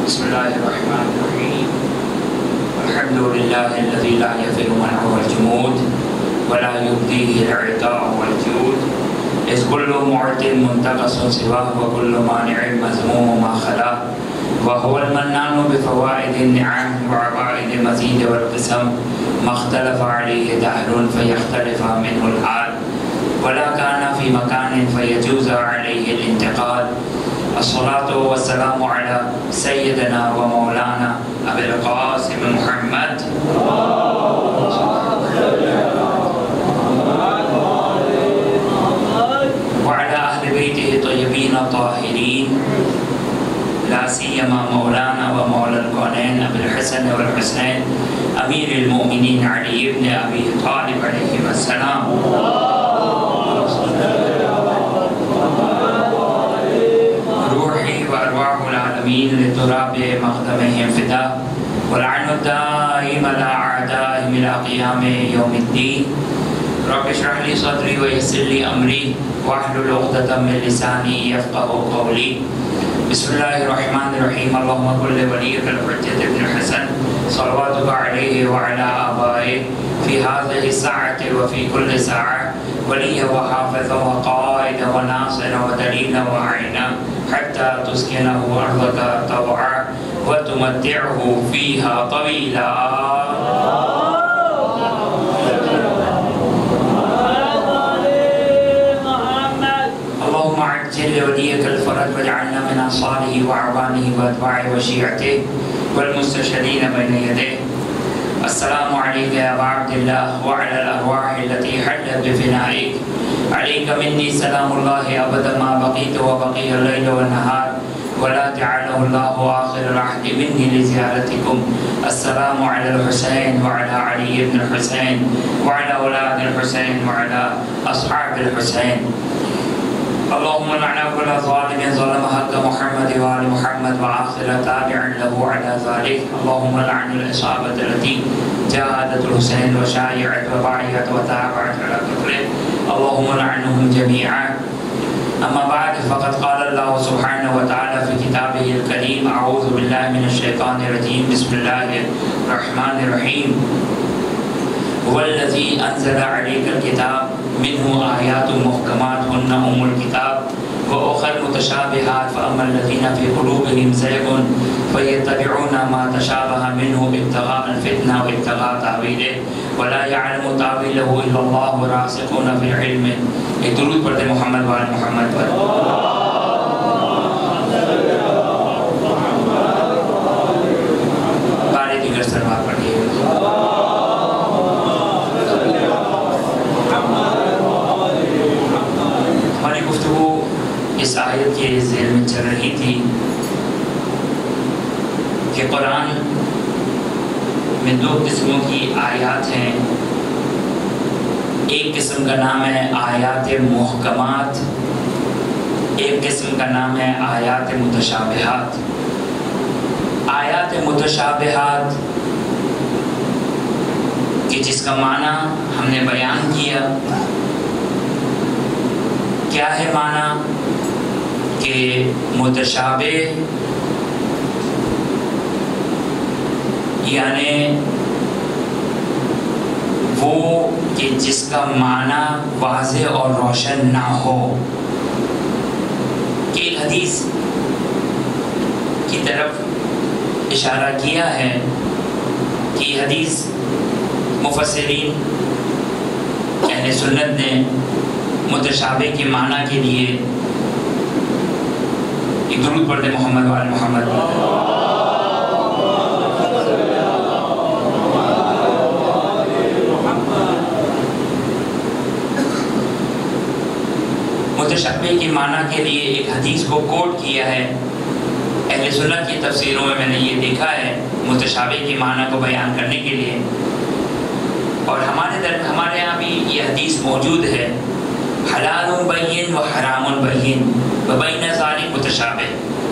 بسم الله الرحمن الرحيم. الحمد لله الذي لا يفر منعه الجمود ولا يبديه العطاء والجود، إذ كل معط منتقص سواه وكل مانع مذموم ما خلا، وهو المنان بفوائد النعم وعوائد المزيد والقسم، ما اختلف عليه دهر فيختلف منه الحال، ولا كان في مكان فيجوز عليه الانتقال. الصلاة والسلام على سيدنا ومولانا أبي القاسم محمد وعلى أهل بيته الطيبين الطاهرين، لا سيما مولانا ومولى الكونين أبي الحسن والحسين أمير المؤمنين علي بن أبي طالب عليه السلام. روحي وأرواح العالمين لتراب مقدمهم فداء، واللعن الدائم على أعدائهم إلى قيام يوم الدين. رب اشرح لي صدري ويسر لي أمري واحلل عقدة من لساني يفقه قولي. بسم الله الرحمن الرحيم. اللهم كن لوليك الحجة بن الحسن صلواتك عليه وعلى آبائه في هذه الساعة وفي كل ساعة وليا وحافظا وقائدا وناصرا ودليلا وعينا، حتى تسكنه أرضك طوعا وتمتعه فيها طويلا. اللهم عجل لوليك الفرج واجعلنا من أنصاره وأعوانه وأتباعه وشيعته والمستشهدين بين يديه. السلام عليك يا أبا عبد الله وعلى الأرواح التي حلت بفنائك. عليك مني سلام الله أبدا ما بقيت وبقي الليل والنهار، ولا جعله الله آخر العهد مني لزيارتكم. السلام على الحسين وعلى علي بن الحسين وعلى أولاد الحسين وعلى أصحاب الحسين. اللهم لعن كل ظالم ظلم حق محمد وآل محمد وآخر تابع له على ذلك. اللهم لعن الإصابة التي جاهدت الحسين وشايعت وبايعت وتابعت على قتله، اللهم لعنهم جميعا. أما بعد، فقد قال الله سبحانه وتعالى في كتابه الكريم: أعوذ بالله من الشيطان الرجيم، بسم الله الرحمن الرحيم. هو الذي أنزل عليك الكتاب منه آيات محكمات هن أم الكتاب وأخر متشابهات، فأما الذين في قلوبهم زيغ فيتبعون ما تشابه منه ابتغاء الفتنة وابتغاء تأويله ولا يعلم تأويله إلا الله والراسخون في العلم. ایک درود پڑھتے محمد وآل محمد پر. بارے دیگر سلوات پڑھیے. ہماری گفتگو اس آیت کے ذیل میں چل رہی تھی کہ قرآن میں دو قسموں کی آیات ہیں. ایک قسم کا نام ہے آیات محکمات، ایک قسم کا نام ہے آیات متشابہات. آیات متشابہات کہ جس کا معنی ہم نے بیان کیا. کیا ہے معنی؟ کہ متشابہ یعنی وہ کہ جس کا معنی واضح اور روشن نہ ہو. کہ ایک حدیث کی طرف اشارہ کیا ہے کہ یہ حدیث مفسرین اہل سنت نے متشابہ کے معنی کے لیے ایک درود پڑھتے محمد وآل محمد. متشابہ کے معنی کے لیے ایک حدیث کو کوٹ کیا ہے. اہل سنت کی تفسیروں میں نے یہ دیکھا ہے متشابہ کے معنی کو بیان کرنے کے لیے. اور ہمارے یہاں بھی یہ حدیث موجود ہے: حلال بین و حرام بین و بین ذالک متشابہ.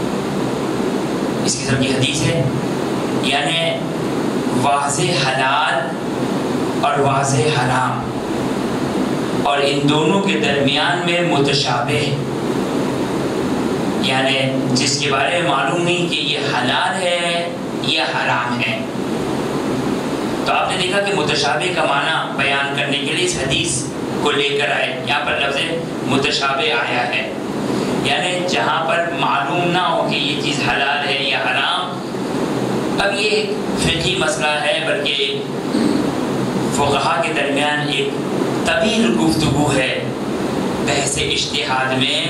اس قسم کی حدیث ہے، یعنی واضح حلال اور واضح حرام، اور ان دونوں کے درمیان میں متشابہ. یعنی جس کے بارے میں معلوم نہیں کہ یہ حلال ہے یا حرام ہے. تو آپ نے دیکھا کہ متشابہ کا معنی بیان کرنے کے لیے اس حدیث کو لے کر آئے. یہاں پر لفظ متشابہ آیا ہے، یعنی جہاں پر معلوم نہ ہو کہ یہ چیز حلال ہے یا حرام. اب یہ ایک فقہی مسئلہ ہے، بلکہ فقہا کے درمیان ایک طویل گفتگو ہے بحث اجتہاد میں.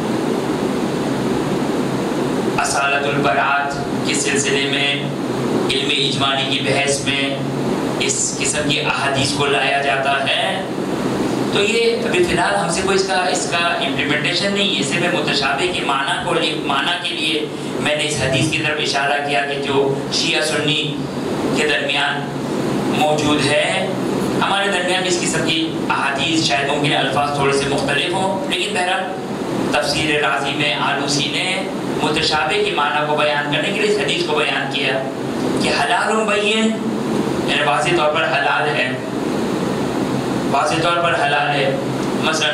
اصالت البراءت کے سلسلے میں، علم اجمالی کی بحث میں اس قسم کی احادیث کو لایا جاتا ہے. تو یہ ابھی فی الحال ہم سے کوئی اس کا امپلیمنٹیشن نہیں ہے. صرف متشابہ کے معنی کے لیے میں نے اس حدیث کی طرف اشارہ کیا کہ جو شیعہ سنی کے درمیان موجود ہے. ہمارے درمیان بھی اس قسم کی احادیث شاید ممکن الفاظ تھوڑے سے مختلف ہوں، لیکن بہرحال تفسیر رازی میں آلوسی نے متشابہ کے معنی کو بیان کرنے کے لیے اس حدیث کو بیان کیا کہ حلال بین، یعنی واضح طور پر حلال ہے، واضح طور پر حلال ہے. مثلا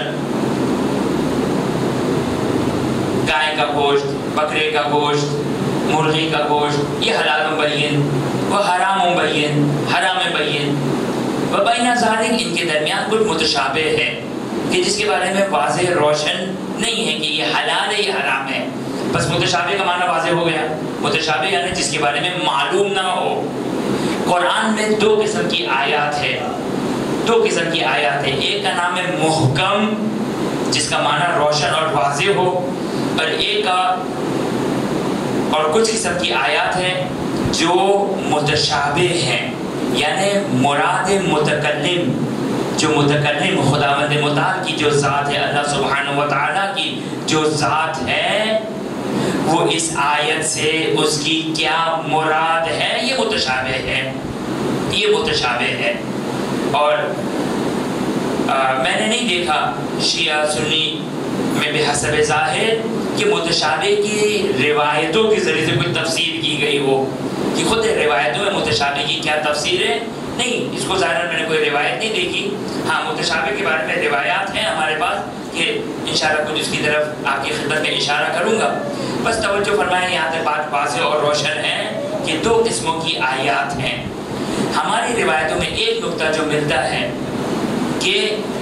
گائے کا گوشت، بکرے کا گوشت، مرغی کا گوشت، یہ حلال بین. وہ حرام بین، حرام بین. وبین ذالک، ان کے درمیان کچھ متشابہ ہے کہ جس کے بارے میں واضح روشن نہیں ہے کہ یہ حلال ہے یا حرام ہے. بس متشابہ کا معنی واضح ہو گیا. متشابہ یعنی جس کے بارے میں معلوم نہ ہو. قرآن میں دو قسم کی آیات ہے، دو قسم کی آیات ہے. ایک کا نام ہے محکم، جس کا معنی روشن اور واضح ہو، اور ایک کا اور کچھ قسم کی آیات ہیں جو متشابہ ہیں. یعنی مراد متکلم، جو متکلم خداوند متعال کی جو ذات ہے، اللہ سبحانہ و تعالیٰ کی جو ذات ہے، وہ اس آیت سے اس کی کیا مراد ہے، یہ متشابہ ہے، یہ متشابہ ہے. اور میں نے نہیں دیکھا شیعہ سنی میں بحسب ظاہر کہ متشابہ کی روایتوں کے ذریعے سے کوئی تفسیر کی گئی ہو کہ خود روایتوں میں متشابہ کی کیا تفسیر ہے. نہیں، اس کو ظاہر میں نے کوئی روایت نہیں دیکھی. ہاں، متشابہ کے بارے میں روایات ہیں ہمارے پاس کہ انشاءاللہ کچھ اس کی طرف آپ کی خدمت میں اشارہ کروں گا. بس توجہ فرمائیں، یہاں سے بات واضح اور روشن ہے کہ دو قسموں کی آیات ہیں. ہماری روایتوں میں ایک نقطہ جو ملتا ہے کہ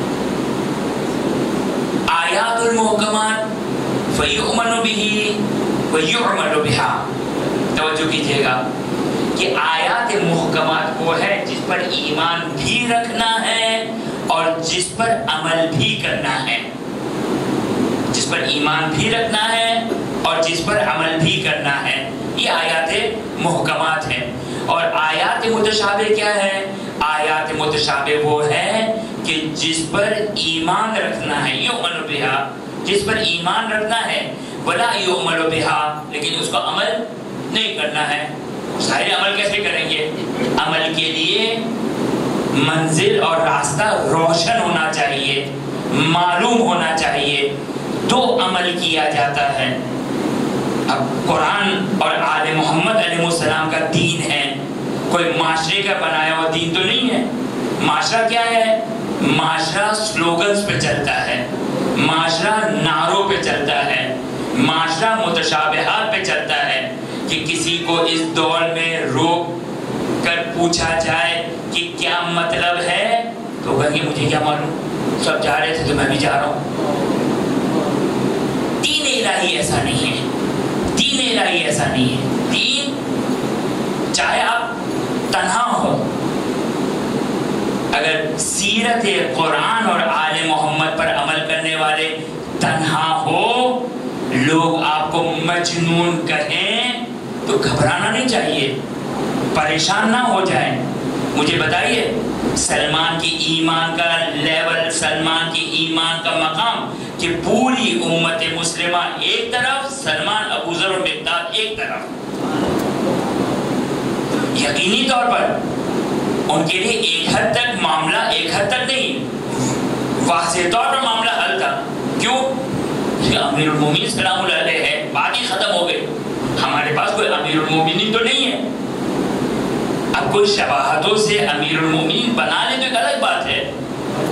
آیات المحکمات فیؤمن بہ ویعمل بہا. توجہ کیجیے گا کہ آیات محکمات وہ ہے جس پر ایمان بھی رکھنا ہے اور جس پر عمل بھی کرنا ہے. جس پر ایمان بھی رکھنا ہے اور جس پر عمل بھی کرنا ہے، یہ آیات محکمات ہیں. اور آیات متشابہ کیا ہے؟ آیات متشابہ وہ ہے کہ جس پر ایمان رکھنا ہے، یؤمن بہا، جس پر ایمان رکھنا ہے، ولا یؤمن بہا، لیکن اس کو عمل نہیں کرنا ہے. سارے عمل کیسے کریں گے؟ عمل کے لیے منزل اور راستہ روشن ہونا چاہیے، معلوم ہونا چاہیے، تو عمل کیا جاتا ہے. اب قرآن اور آل محمد علیہ السلام کا دین ہے، کوئی معاشرے کا بنایا ہوا دین تو نہیں ہے. معاشرہ کیا ہے؟ معاشرہ سلوگنز پہ چلتا ہے، معاشرہ نعروں پہ چلتا ہے، معاشرہ متشابہات پہ چلتا ہے. کہ کسی کو اس دور میں روک کر پوچھا جائے کہ کیا مطلب ہے تو کہیں گے مجھے کیا معلوم، سب جا رہے تھے تو میں بھی جا رہا ہوں. دین الہی ایسا نہیں ہے، دین الہی ایسا نہیں ہے. دین چاہے آپ تنہا ہو، اگر سیرت قرآن اور آل محمد پر عمل کرنے والے تنہا ہو، لوگ آپ کو مجنون کہیں تو گھبرانا نہیں چاہیے، پریشان نہ ہو جائیں. مجھے بتائیے سلمان کی ایمان کا لیول، سلمان کی ایمان کا مقام کہ پوری امت مسلمہ ایک طرف، سلمان، ابو ذر و مقداد ایک طرف. یقینی طور پر ان کے لیے ایک حد تک معاملہ، ایک حد تک نہیں، واضح طور پر معاملہ حل تھا. کیوں؟ امیر المومنین سلام اللہ علیہ ہے، بات ہی ختم ہو گئی. ہمارے پاس کوئی امیر المومنین تو نہیں ہے. اب کوئی شباہتوں سے امیر المومنین بنا لے تو ایک الگ بات ہے.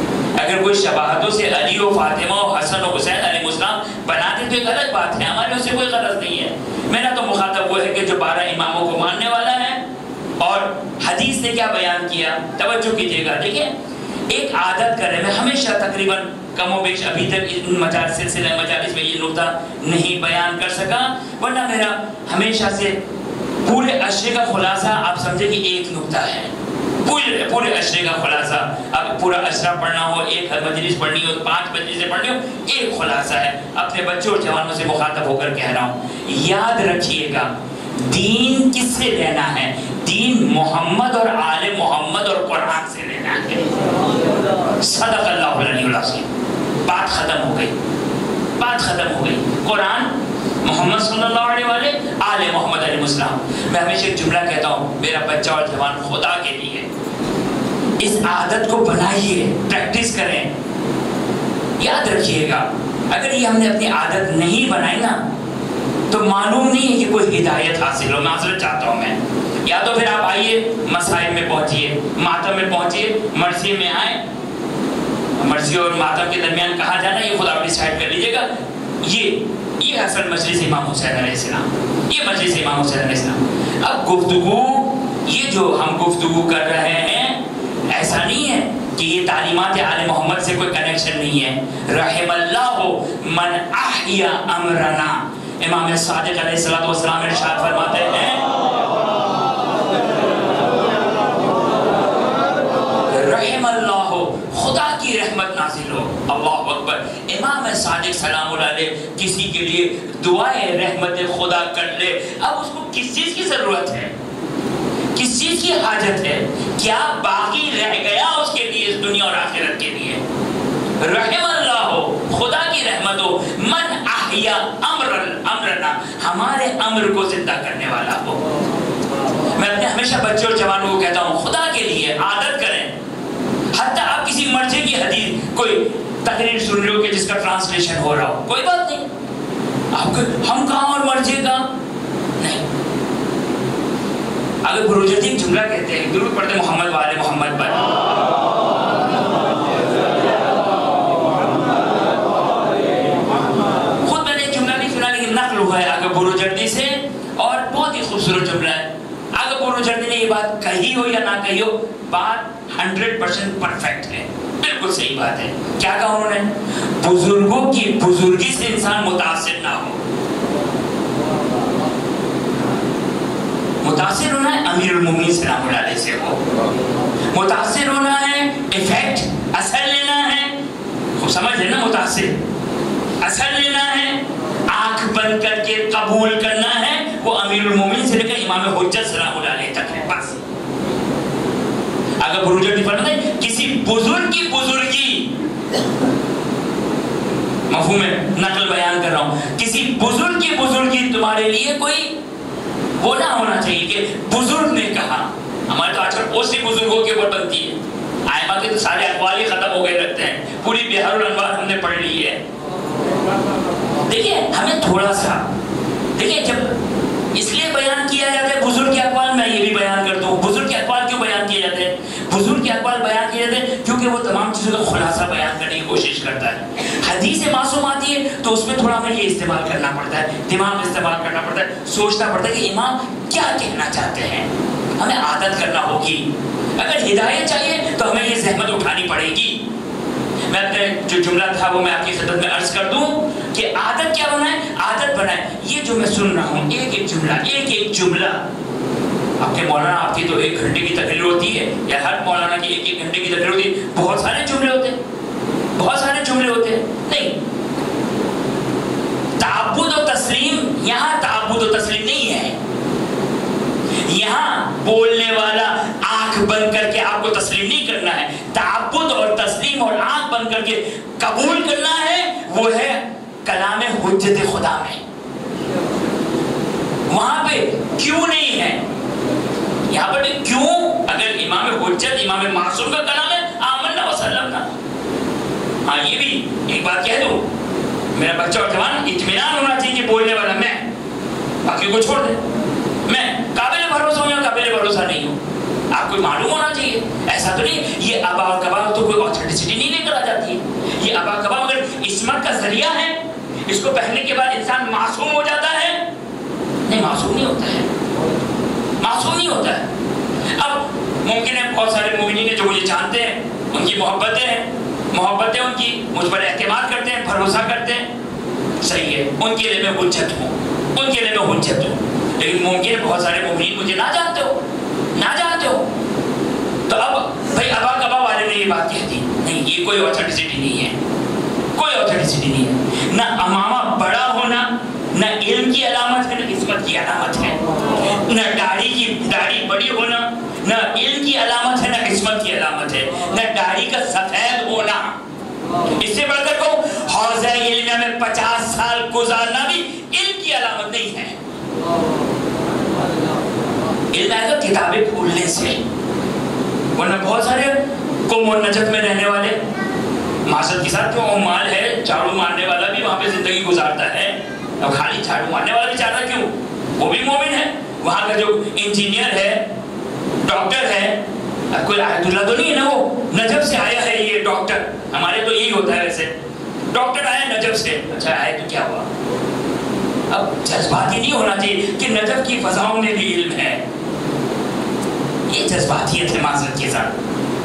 اگر کوئی شباہتوں سے علی و فاطمہ و حسن و حسین علیہ السلام بناتے تو ایک الگ بات ہے، ہمارے اس سے کوئی غرض نہیں ہے۔ میرا تو مخاطب وہ ہے کہ جو 12 اماموں کو ماننے والا ہے اور حدیث نے کیا بیان کیا، توجہ کیجیے گا۔ دیکھیں ایک عادت کرے، میں ہمیشہ تقریباً کم و بیش ابھی تک ان سلسلہ مجالس میں یہ نقطہ نہیں بیان کر سکا، ورنہ میرا ہمیشہ سے پورے عشرے کا خلاصہ آپ سمجھے کہ ایک نقطہ ہے، پورے عشرے کا خلاصہ۔ اب پورا عشرہ پڑھنا ہو، ایک مجلس پڑھنی ہو، 5 مجلسیں پڑھنی ہو، ایک خلاصہ ہے۔ اپنے بچوں اور جوانوں سے مخاطب ہو کر کہہ رہا ہوں، یاد رکھیے گا دین کس سے لینا ہے؟ دین محمد اور آل محمد اور قرآن سے لینا ہے۔ صدق اللہ العلی العظیم۔ بات ختم ہو گئی، بات ختم ہو گئی۔ قرآن، محمد صلی اللہ علیہ وآلہ، آل محمد علیہ السلام۔ میں ہمیشہ ایک جملہ کہتا ہوں، میرا بچہ اور جوان خدا کے لیے اس عادت کو بنائیے، پریکٹس کریں۔ یاد رکھیے گا اگر یہ ہم نے اپنی عادت نہیں بنائی نا تو معلوم نہیں ہے کہ کوئی ہدایت حاصل ہو۔ معذرت چاہتا ہوں میں، یا تو پھر آپ آئیے مسائل میں پہنچیے، ماتم میں پہنچیے، مرثیے میں آئیں، مرثیے اور ماتم کے درمیان کہاں جانا یہ خود آپ ڈیسائیڈ کر لیجیے گا۔ یہ اصل مجلس امام حسین علیہ السلام، یہ مجلس امام حسین علیہ السلام۔ اب گفتگو، یہ جو ہم گفتگو کر رہے ہیں ایسا نہیں ہے کہ یہ تعلیمات آل محمد سے کوئی کنیکشن نہیں ہے۔ رحم اللہ من احیا امرنا، امام صادق علیہ السلام ارشاد فرماتے ہیں رحم اللہ، خدا کی رحمت نازل ہو۔ اللہ اکبر۔ امام صادق سلام اللہ علیہ کسی کے لیے دعائے رحمت خدا کر لے، اب اس کو کس چیز کی ضرورت ہے، کس چیز کی حاجت ہے، کیا باقی رہ گیا اس کے لیے اس دنیا اور آخرت کے لیے؟ رحم اللہ ہو، خدا کی رحمت ہو، من احیا امرنا، ہمارے امر کو زندہ کرنے والا ہو۔ میں اپنے ہمیشہ بچوں اور جوانوں کو کہتا ہوں خدا کے لیے عادت کریں۔ حتیٰ آپ کسی مرجع کی حدیث کوئی تقریر سن رہے ہو کہ جس کا ٹرانسلیشن ہو رہا ہو، کوئی بات نہیں، آپ ہم کہاں اور مرجع کا نہیں۔ اگر بروجردی ایک جملہ کہتے ہیں، درود پڑھتے محمد وآل محمد پر، خود میں نے ایک جملہ نہیں سنا لیکن نقل ہوا ہے آگے بروجردی سے، اور بہت ہی خوبصورت جملہ ہے۔ آگے بروجردی نے یہ بات کہی ہو یا نہ کہی ہو، بات 100% پرفیکٹ ہے، بالکل صحیح بات ہے۔ کیا کہا انہوں نے؟ بزرگوں کی بزرگی سے انسان متاثر نہ ہو، متاثر ہونا ہے امیر المومنین سلام اللہ علیہ سے ہو، متاثر ہونا ہے ایفیکٹ اثر لینا ہے، خوب سمجھ لینا، متاثر اثر لینا ہے، آنکھ بند کر کے قبول کرنا ہے، وہ امیر المومنین سے لے کر امام حجت سلام اللہ علیہ تک ہے بس۔ اگر بروجردی فرماتے ہیں کسی بزرگ کی بزرگی، مفہوم ہے نقل بیان کر رہا ہوں، کسی بزرگ کی بزرگی تمہارے لیے کوئی وہ نہ ہونا چاہیے کہ بزرگ نے کہا۔ ہمارے تو آج کل پوسٹی بزرگوں کے اوپر بنتی ہے، آئمہ کے تو سارے اقوال ہی ختم ہو گئے رکھتے ہیں، پوری بہار الانوار ہم نے پڑھ لی ہے۔ دیکھیے ہمیں تھوڑا سا، دیکھیے جب اس لیے بیان کیا جاتا ہے بزرگ کے اقوال، میں یہ بھی بیان کرتا ہوں بزرگ کے اقوال کیوں بیان کیے جاتے ہیں؟ بزرگ کے اقوال بیان کیے جاتے ہیں کیونکہ وہ تمام چیزوں کا خلاصہ بیان کرنے کی کوشش کرتا ہے۔ حدیث معصوم آتی ہے تو اس میں تھوڑا ہمیں یہ استعمال کرنا پڑتا ہے، دماغ استعمال کرنا پڑتا ہے، سوچنا پڑتا ہے کہ امام کیا کہنا چاہتے ہیں، ہمیں عادت کرنا ہوگی۔ اگر ہدایت چاہیے تو ہمیں یہ زحمت اٹھانی پڑے گی۔ میں اپنے جو جملہ تھا وہ میں آپ کی خدمت میں عرض کر دوں کہ عادت کیا بنائے، عادت بنائے یہ جو میں سن رہا ہوں ایک ایک جملہ، آپ کے مولانا آپ کی تو 1 گھنٹے کی تقریر ہوتی ہے، یا ہر مولانا کی 1 گھنٹے کی تقریر ہوتی ہے، بہت سارے جملے ہوتے ہیں، بہت سارے جملے ہوتے ہیں، نہیں، تعبد و تسلیم، یہاں تعبد و تسلیم نہیں ہے، یہاں بولنے والا آنکھ بند کر کے آپ کو تسلیم نہیں کرنا ہے، تعبد اور تسلیم اور آنکھ بند کر کے قبول کرنا ہے، وہ ہے کلام حجت خدا میں۔ وہاں پہ کیوں نہیں ہے، یہاں پر کیوں، اگر امام حجت امام معصوم کا کلام ہے آمنا وسلمنا۔ ہاں یہ بھی ایک بات کہہ دو، میرا بچہ اور جوان اطمینان ہونا چاہیے کہ بولنے والا میں، باقی کو چھوڑ دے، میں قابل بھروسہ ہوں یا قابل بھروسہ نہیں ہوں، آپ کو معلوم ہونا چاہیے. ایسا تو نہیں یہ ابا اور کباب تو کوئی آتھینٹسٹی نہیں لے کر آ جاتی ہے. یہ ابا کباب اگر عصمت کا ذریعہ ہے، اس کو پہننے کے بعد انسان معصوم ہو جاتا ہے؟ نہیں، معصوم نہیں ہوتا ہے، معصوم نہیں ہوتا ہے. اب ممکن ہے بہت سارے مومنین جو مجھے جانتے ہیں، ان کی محبتیں ان کی مجھ پر اعتماد کرتے ہیں، بھروسہ کرتے ہیں، صحیح ہے، ان کے لیے میں حجت ہوں. لیکن ممکن ہے بہت سارے مومنین مجھے نہ جانتے ہو. تو اب بھائی ابا کبا والے نے یہ بات کہہ دی، نہیں، یہ کوئی آتھینٹسٹی نہیں ہے. نہ امامہ بڑا ہونا نہ علم کی علامت ہے، نہ عصمت کی علامت ہے. نہ داڑھی بڑی ہونا نہ علم کی علامت ہے، نہ عصمت کی علامت ہے. نہ داڑھی کا سفید ہونا. اس سے بڑھ کر کو حوضہ علمیہ میں 50 سال گزارنا بھی علم کی علامت نہیں ہے. علم آئے گا کتابیں کھولنے سے. ورنہ بہت سارے قوم و نجف میں رہنے والے معاشرت کے ساتھ جو عمال ہے، جھاڑو مارنے والا بھی وہاں پہ زندگی گزارتا ہے. اب خالی جھاڑو مارنے والا بھی چاہتا کیوں؟ وہ بھی مومن ہے. وہاں کا جو انجینئر ہے، ڈاکٹر ہے، کوئی آیت اللہ تو نہیں ہے نا، وہ نجف سے آیا ہے یہ ڈاکٹر. ہمارے تو یہی ہوتا ہے ویسے، ڈاکٹر آیا نجف سے، اچھا آئے تو کیا ہوا. اب جذباتی نہیں ہونا چاہیے کہ نجف کی فضاؤں میں بھی علم ہے. یہ جذباتیت ہے معذرت کے ساتھ.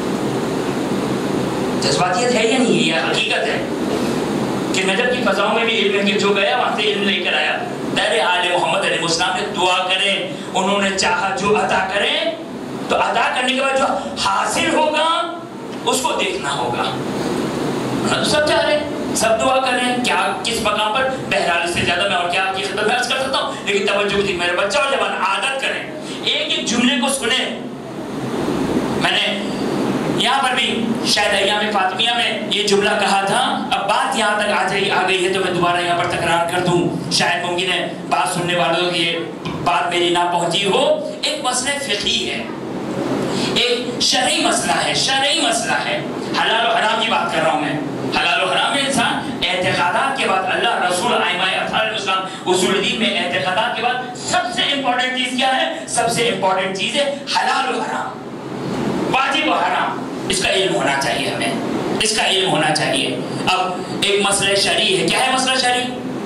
جذباتیت ہے یا نہیں ہے، یہ حقیقت ہے کہ نجف کی فضاؤں میں بھی علم ہے، کہ جو گیا وہاں سے علم لے کر آیا. در آل محمد علیہ السلام نے دعا کریں، انہوں نے چاہا جو عطا کریں، تو عطا کرنے کے بعد جو حاصل ہوگا اس کو دیکھنا ہوگا. سب چاہ رہے ہیں، سب دعا کریں، کیا کس مقام پر، بہرحال اس سے زیادہ میں اور کیا آپ کی خدمت میں عرض کر سکتا ہوں. لیکن توجہ تھی میرے بچہ اور جوان عادت کریں، ایک جملے کو سنیں. میں نے یہاں پر بھی شاید ایام فاطمیہ میں یہ جملہ کہا تھا. اب بات یہاں تک آ گئی ہے تو میں دوبارہ یہاں پر تکرار کر دوں. شاید ممکن ہے بات سننے والوں کی یہ بات میری نہ پہنچی ہو. ایک مسئلہ فقہی ہے، ایک شرعی مسئلہ ہے. حلال و حرام کی بات کر رہا ہوں میں. حلال و حرام میں انسان اعتقادات کے بعد، اللہ رسول ائمہ اطہار علیہ السلام اصول دین میں اعتقادات کے بعد سب سے امپورٹنٹ چیز کیا ہے؟ سب سے امپورٹنٹ چیز ہے حلال و حرام، واجب و حرام. اس کا علم ہونا چاہیے ہمیں، اس کا علم ہونا چاہیے. اب ایک مسئلہ شرعی ہے. کیا ہے مسئلہ شرعی؟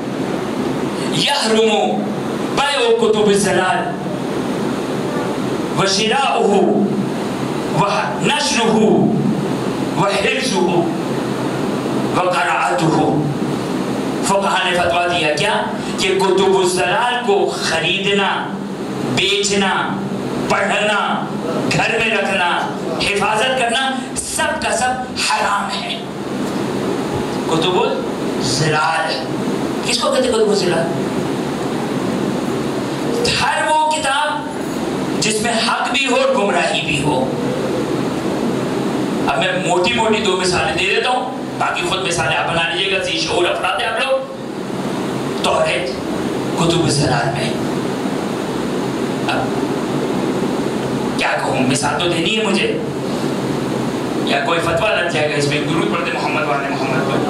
یحرم بیع کتب الضلال وشراؤہ ونشرہ وحفظہ وقراءتہ. فقہا نے فتویٰ دیا کیا کہ کتب الضلال کو خریدنا، بیچنا، پڑھنا، گھر میں رکھنا، حفاظت کرنا سب کا سب حرام ہے. کتب الضلال کس کو کہتے ہیں؟ کتب الضلال ہر وہ کتاب جس میں حق بھی ہو اور گمراہی بھی ہو. اب میں موٹی 2 مثالیں دے دیتا ہوں، باقی خود مثالیں آپ بنا لیجیے گا. ذی شعور افراد ہیں آپ لوگ. توحید کتب الضلال میں. اب کیا کہوں، مثال تو دینی ہے مجھے، یا کوئی فتویٰ لگ جائے گا اس میں. درود پڑھتے محمد والے محمد پر.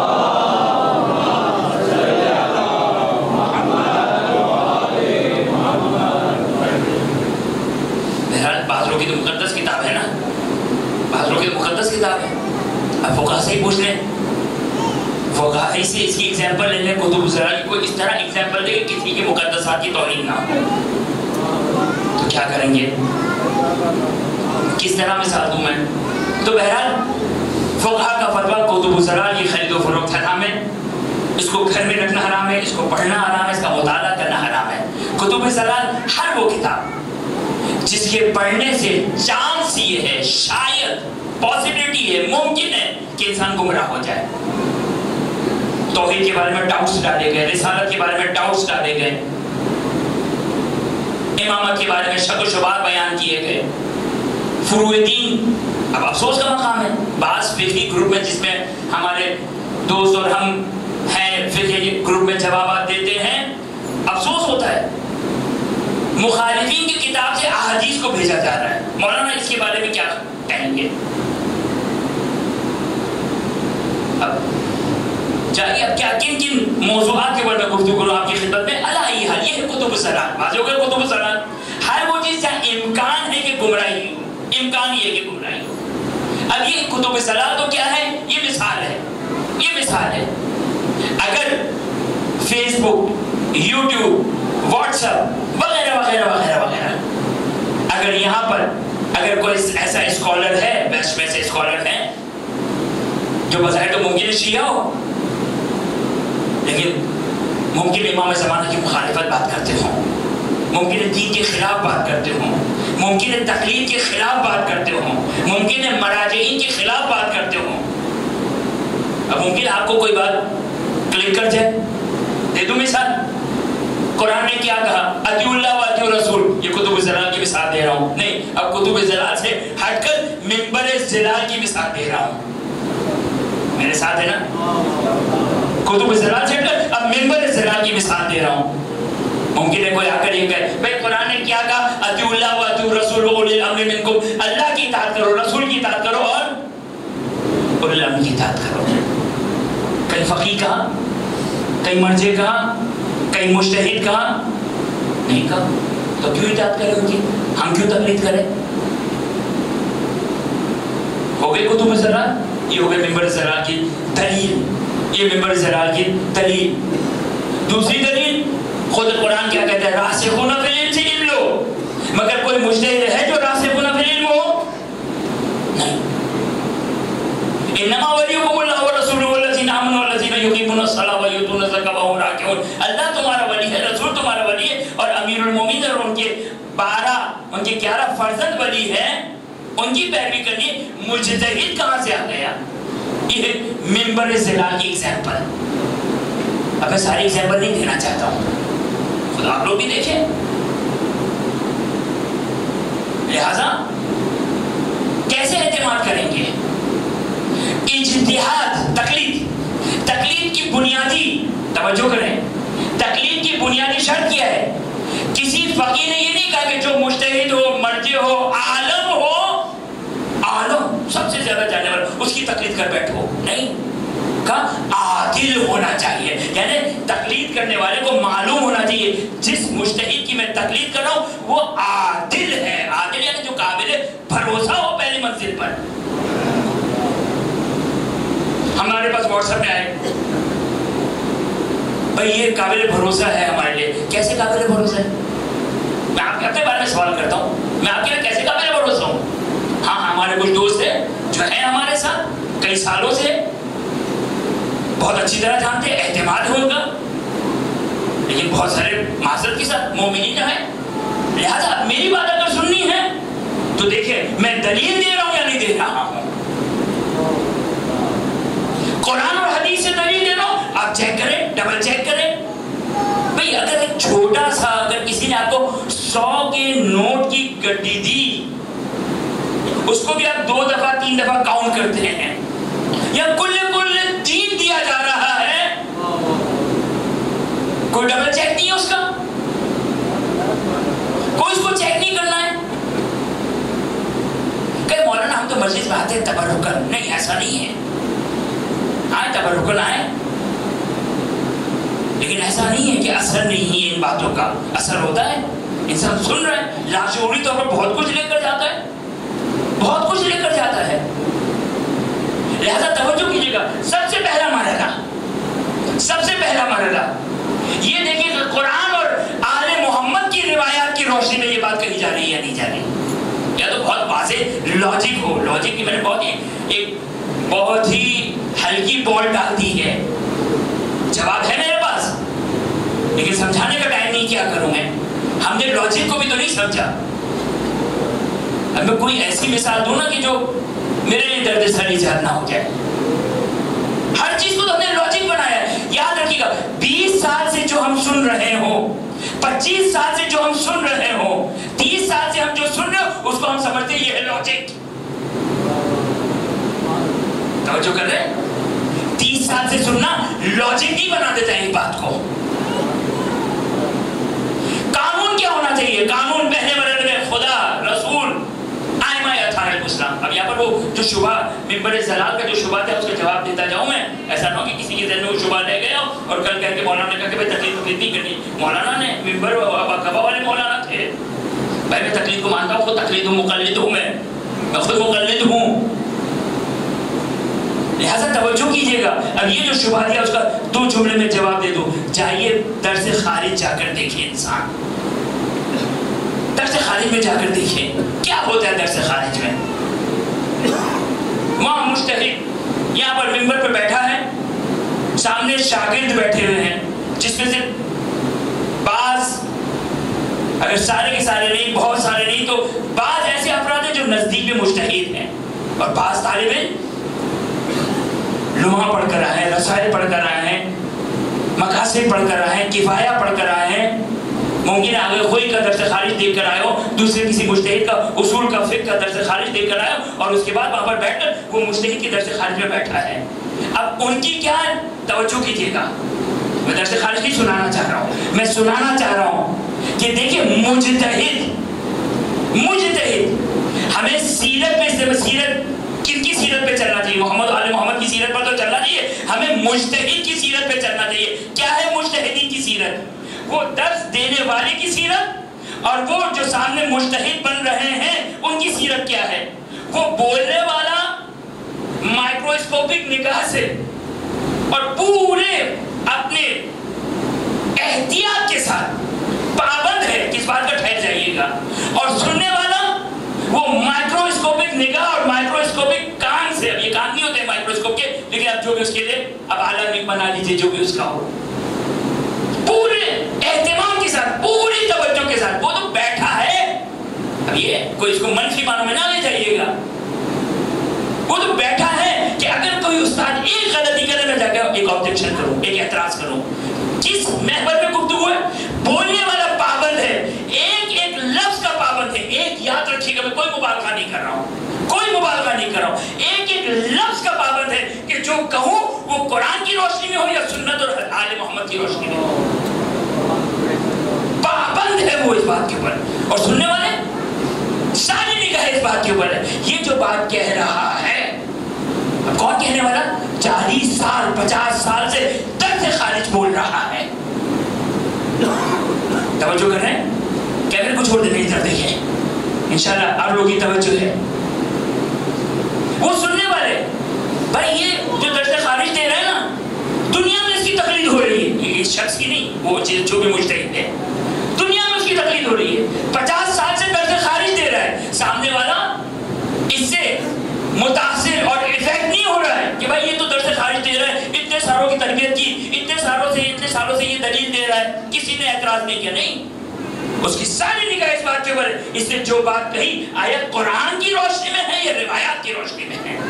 بہرحال بعضوں کی تو مقدس کتاب ہے نا، بعضوں کی تو مقدس کتاب ہے. اب فقہا سے ہی پوچھ لیں، فقہا ہی سے اس کی ایگزامپل لے لیں. کتب الضلال کی کوئی اس طرح ایگزامپل دے کہ کسی کے مقدسات کی توہین نہ ہو، تو کیا کریں گے؟ کس طرح مثال دوں میں؟ تو بہرحال فقہا کا فتویٰ کتب الضلال کی خرید و فروخت حرام ہے، اس کو گھر میں رکھنا حرام ہے، اس کو پڑھنا حرام ہے، اس کا مطالعہ کرنا حرام ہے. کتب الضلال ہر وہ کتاب جس کے پڑھنے سے چانس یہ ہے، شاید پاسبلٹی ہے، ممکن ہے کہ انسان گمراہ ہو جائے. توحید کے بارے میں ڈاؤٹس ڈالے گئے، رسالت کے بارے میں ڈاؤٹس ڈالے گئے، امامت کے بارے میں شک و شبہات بیان کیے گئے، فروع دین. اب افسوس کا مقام ہے بعض فقہی گروپ میں، جس میں ہمارے دوست اور ہم ہیں فقہی گروپ میں جوابات دیتے ہیں، افسوس ہوتا ہے مخالفین کی کتاب سے احادیث کو بھیجا جا رہا ہے. مولانا اس کے بارے میں کیا کہیں گے؟ اب چاہیے اب کیا کن کن موضوعات کے بارے میں گفتگو کروں آپ کی خدمت میں. اللہ یہ حال، یہ ہے کتب الضلال. بازو کا کتب الضلال ہر وہ چیز جہاں امکان ہے کہ گمراہی نشانی ہے کہ گمراہی. اب یہ کتب ضلال تو کیا ہے؟ یہ مثال ہے، یہ مثال ہے. اگر Facebook, YouTube, WhatsApp وغیرہ وغیرہ وغیرہ وغیرہ، اگر یہاں پر اگر کوئی ایسا اسکالر ہے، ویسے اسکالر ہیں جو بظاہر تو ممکن شیعہ ہو لیکن ممکن امام زمانہ کی مخالفت بات کرتے ہوں، ممکن ہے دین کے خلاف بات کرتے ہوں، ممکن ہے تقلید کے خلاف بات کرتے ہوں، ممکن ہے مراجعین کے خلاف بات کرتے ہوں. اب ممکن آپ کو کوئی بات کلک کر جائے. دے دوں مثال، قرآن نے کیا کہا؟ اطیعوا اللہ واطیعوا الرسول. یہ کتب ضلال کی مثال دے رہا ہوں. نہیں، اب کتب ضلال سے ہٹ کر منبر ضلال کی مثال دے رہا ہوں. میرے ساتھ ہے نا؟ کتب ضلال سے ہٹ کر اب منبر ضلال کی مثال دے رہا ہوں. ممکن ہے کوئی آ کر یہ کہے بھائی قرآن نے کیا کہا؟ اطیعوا اللہ واطیعوا الرسول واولی الامر منکم. اللہ کی اطاعت کرو، رسول کی اطاعت کرو اور اولی الامر کی اطاعت کرو. کہیں فقیہ کہا، کہیں مرجع کہا، کہیں مجتہد کہا؟ نہیں کہا. تو کیوں اطاعت کریں ان کی؟ ہم کیوں تقلید کریں؟ ہو گئے کتب ضلال، یہ ہو گئے منبر ضلال کی دلیل. یہ منبر ضلال کی دلیل. دوسری دلیل خود قرآن کیا کہتا ہے؟ راسخون فی العلم سے علم لو. مگر کوئی مجتہد ہے جو راسخون فی العلم ہو؟ نہیں. انما ولیکم اللہ ورسولہ والذین آمنوا والذین یقیمون الصلاۃ ویؤتون الزکاۃ وهم راکعون. اللہ تمہارا ولی ہے، رسول تمہارا ولی ہے، اور امیر المومنین اور ان کے 11 فرزند ولی ہیں، ان کی پیروی کرنی. مجتہد کہاں سے آ گیا؟ یہ منبر ضلال کی ایگزامپل. اب میں ساری ایگزامپل نہیں دینا چاہتا ہوں، خود آپ لوگ بھی دیکھیں. لہذا کیسے اعتماد کریں گے؟ اجتہاد، تقلید کی بنیادی، توجہ کریں، تقلید کی بنیادی شرط کیا ہے؟ کسی فقیہ نے یہ نہیں کہا کہ جو مجتہد ہو، مرجع ہو، عالم ہو، عالم سب سے زیادہ جاننے والا، اس کی تقلید کر بیٹھو. نہیں کہا عادل ہونا چاہیے. یعنی تقلید کرنے والے کو معلوم ہونا چاہیے جس مجتہد کی میں تقلید کر رہا ہوں وہ عادل ہے. عادل یعنی جو قابل بھروسہ ہو پہلی منزل پر. ہمارے پاس واٹس ایپ میں آئے بھائی یہ قابل بھروسہ ہے ہمارے لیے. کیسے قابل بھروسہ ہے؟ میں آپ کے اپنے بارے میں سوال کرتا ہوں، میں آپ کے لیے کیسے قابل بھروسہ ہوں؟ ہاں ہمارے کچھ دوست ہیں جو ہیں ہمارے ساتھ کئی سالوں سے، بہت اچھی طرح جانتے ہیں، اعتماد ہے ان کا، لیکن بہت سارے معذرت کے ساتھ مومنین ہیں. لہذا میری بات اگر سننی ہے تو دیکھیں میں دلیل دے رہا ہوں یا نہیں دے رہا ہوں. قرآن اور حدیث سے دلیل دے رہا ہوں، آپ چیک کریں، ڈبل چیک کریں. بھئی اگر ایک چھوٹا سا، اگر کسی نے آپ کو 100 کے نوٹ کی گڈی دی، اس کو بھی آپ 2 دفعہ 3 دفعہ کاؤنٹ کرتے ہیں، یا کل 3 دیا جا رہا ہے، کوئی ڈبل چیک نہیں ہے اس کا، کوئی اس کو چیک نہیں کرنا ہے. کہ مولانا ہم تو مسجد میں آتے ہیں تبرکن. نہیں، ایسا نہیں ہے. آئے تبرکن آئے، لیکن ایسا نہیں ہے کہ اثر نہیں ہے ان باتوں کا. اثر ہوتا ہے، انسان سن رہا ہے، لاشعوری طور پر بہت کچھ لے کر جاتا ہے، بہت کچھ لے کر جاتا ہے. لہذا توجہ کیجیے گا. سب سے پہلا مرحلہ یہ دیکھیں کہ قرآن اور آل محمد کی روایات کی روشنی میں یہ بات کہی جا رہی ہے یا نہیں جا رہی. یا تو بہت واضح لاجک ہو. لاجک کی میں نے بہت ہی ہلکی بال ڈال دی ہے. جواب ہے میرے پاس، لیکن سمجھانے کا ٹائم نہیں. کیا کروں میں؟ ہم نے لاجک کو بھی تو نہیں سمجھا. اب میں کوئی ایسی مثال دوں نا کہ جو میرے لیے درد سر ایجاد نہ ہو جائے. ہر چیز کو تو ہم نے لاجک بنایا ہے. یاد رکھیے گا، 20 سال سے جو ہم سن رہے ہو، 25 سال سے جو ہم سن رہے ہو، 30 سال سے ہم جو سن رہے ہو، اس کو ہم سمجھتے ہیں یہ ہے لاجک. توجہ کر رہے ہیں؟ 30 سال سے سننا لاجک نہیں بنا دیتا ہے ایک بات کو. قانون کیا ہونا چاہیے؟ قانون پہلے مرحلے میں خدا، رسول، آئمہ اطہار الاسلام. اب یہاں پر وہ جو شبہ منبر ضلال کا جو شبہ تھا اس کا جواب دیتا جاؤں میں. ایسا نہ ہو کہ کسی کے ذہن میں وہ شبہ لے گیا اور کل کہہ کے مولانا نے کہا کہ بھائی تقلید نہیں کرنی. مولانا نے منبر ابا والے مولانا تھے. بھائی میں تقلید کو مانتا ہوں، خود تقلید و مقلد ہوں میں. میں خود مقلد ہوں، لہذا توجہ کیجیے گا۔ اب یہ جو شبہ دیا اس کا 2 جملے میں جواب دے دو۔ جائیے درس خارج جا کر دیکھیں، انسان درس خارج میں جا کر دیکھیں کیا ہوتا ہے درس خارج میں۔ وہاں مجتہد یہاں پر منبر پہ بیٹھا ہے، سامنے شاگرد بیٹھے ہوئے ہیں، جس میں سے بعض، اگر سارے کے سارے نہیں، بہت سارے نہیں، تو بعض ایسے افراد ہیں جو نزدیک میں مجتہد ہیں، اور بعض طالب علم لمحہ پڑھ کر آئے ہیں، رسائل پڑھ کر آئے ہیں، مقاصد پڑھ کر آئے ہیں، کفایہ پڑھ کر آئے ہیں، ممکن ہے آگے کوئی کا درس خارج دیکھ کر آئے ہو، دوسرے کسی مجتہد کا اصول کا فقہ کا درس خارج دیکھ کر آئے ہو، اور اس کے بعد وہاں پر بیٹھ کر وہ مجتہد کی درس خارج میں بیٹھا ہے۔ اب ان کی کیا ہے، توجہ کیجیے گا، میں درس خارج نہیں سنانا چاہ رہا ہوں، میں سنانا چاہ رہا ہوں کہ دیکھیں مجتہد ہمیں سیرت پہ، سیرت کن کی سیرت پہ چلنا چاہیے؟ محمد آل محمد کی سیرت پر تو چلنا چاہیے، ہمیں مجتہد کی سیرت پہ چلنا چاہیے۔ کیا ہے مجتہدین کی سیرت؟ وہ درس دینے والے کی سیرت، اور وہ جو سامنے مجتہد بن رہے ہیں ان کی سیرت کیا ہے؟ وہ بولنے والا مائکروسکوپک نگاہ سے اور پورے اپنے احتیاط کے ساتھ پابند ہے کس بات کا، ٹھہر جائیے گا، اور سننے والا وہ مائکروسکوپک نگاہ اور مائکروسکوپک کان سے، اب یہ کان نہیں ہوتے مائکروسکوپ کے، لیکن اب جو بھی اس کے لیے اب اعلیٰ بنا لیجیے جو بھی اس کا ہو، پورے اہتمام کے ساتھ، پوری توجہ کے ساتھ وہ تو بیٹھا ہے۔ اب یہ کوئی اس کو منفی معنوں میں نہ لے جائیے گا، وہ تو بیٹھا ہے کہ اگر کوئی استاد ایک غلطی کرے میں جا کے ایک آبجیکشن کروں، ایک اعتراض کروں۔ کس محور میں گفتگو ہے؟ بولنے والا پابند ہے، ایک ایک لفظ کا پابند ہے۔ ایک یاد رکھیے گا، میں کوئی مبالغہ نہیں کر رہا ہوں، کوئی مبالغہ نہیں کر رہا ہوں، ایک ایک لفظ کا پابند ہے کہ جو کہوں وہ قرآن کی روشنی میں ہو یا سنت اور آل محمد کی روشنی میں ہو، پابند ہے وہ اس بات کے اوپر، اور سننے والے ساری نگاہ اس بات کے اوپر ہے۔ یہ جو بات کہہ رہا ہے، اب کون کہنے والا؟ 40 سال 50 سال سے درس خارج بول رہا ہے۔ توجہ کر رہے ہیں؟ کیمرے کو چھوڑ دیں، میری طرف دیکھیں، انشاءاللہ آپ لوگوں کی توجہ ہے۔ وہ سننے والے، بھائی یہ جو درس خارج دے رہے ہیں نا، دنیا میں اس کی تقلید ہو رہی ہے، یہ اس شخص کی نہیں، وہ جو بھی مجتہد ہے دنیا میں اس کی تقلید ہو رہی ہے۔ 50 سال سے درس خارج دے رہا ہے، سامنے والا اس سے متاثر اور افیکٹ نہیں ہو رہا ہے کہ بھائی یہ تو درس خارج دے رہا ہے، اتنے سالوں کی تربیت کی، اتنے سالوں سے یہ دلیل دے رہا ہے، کسی نے اعتراض نہیں کیا، نہیں، اس کی ساری نگاہ اس بات کے اوپر ہے۔ اس نے جو بات کہی آیا قرآن کی روشنی میں ہے یا روایات کی روشنی میں ہے؟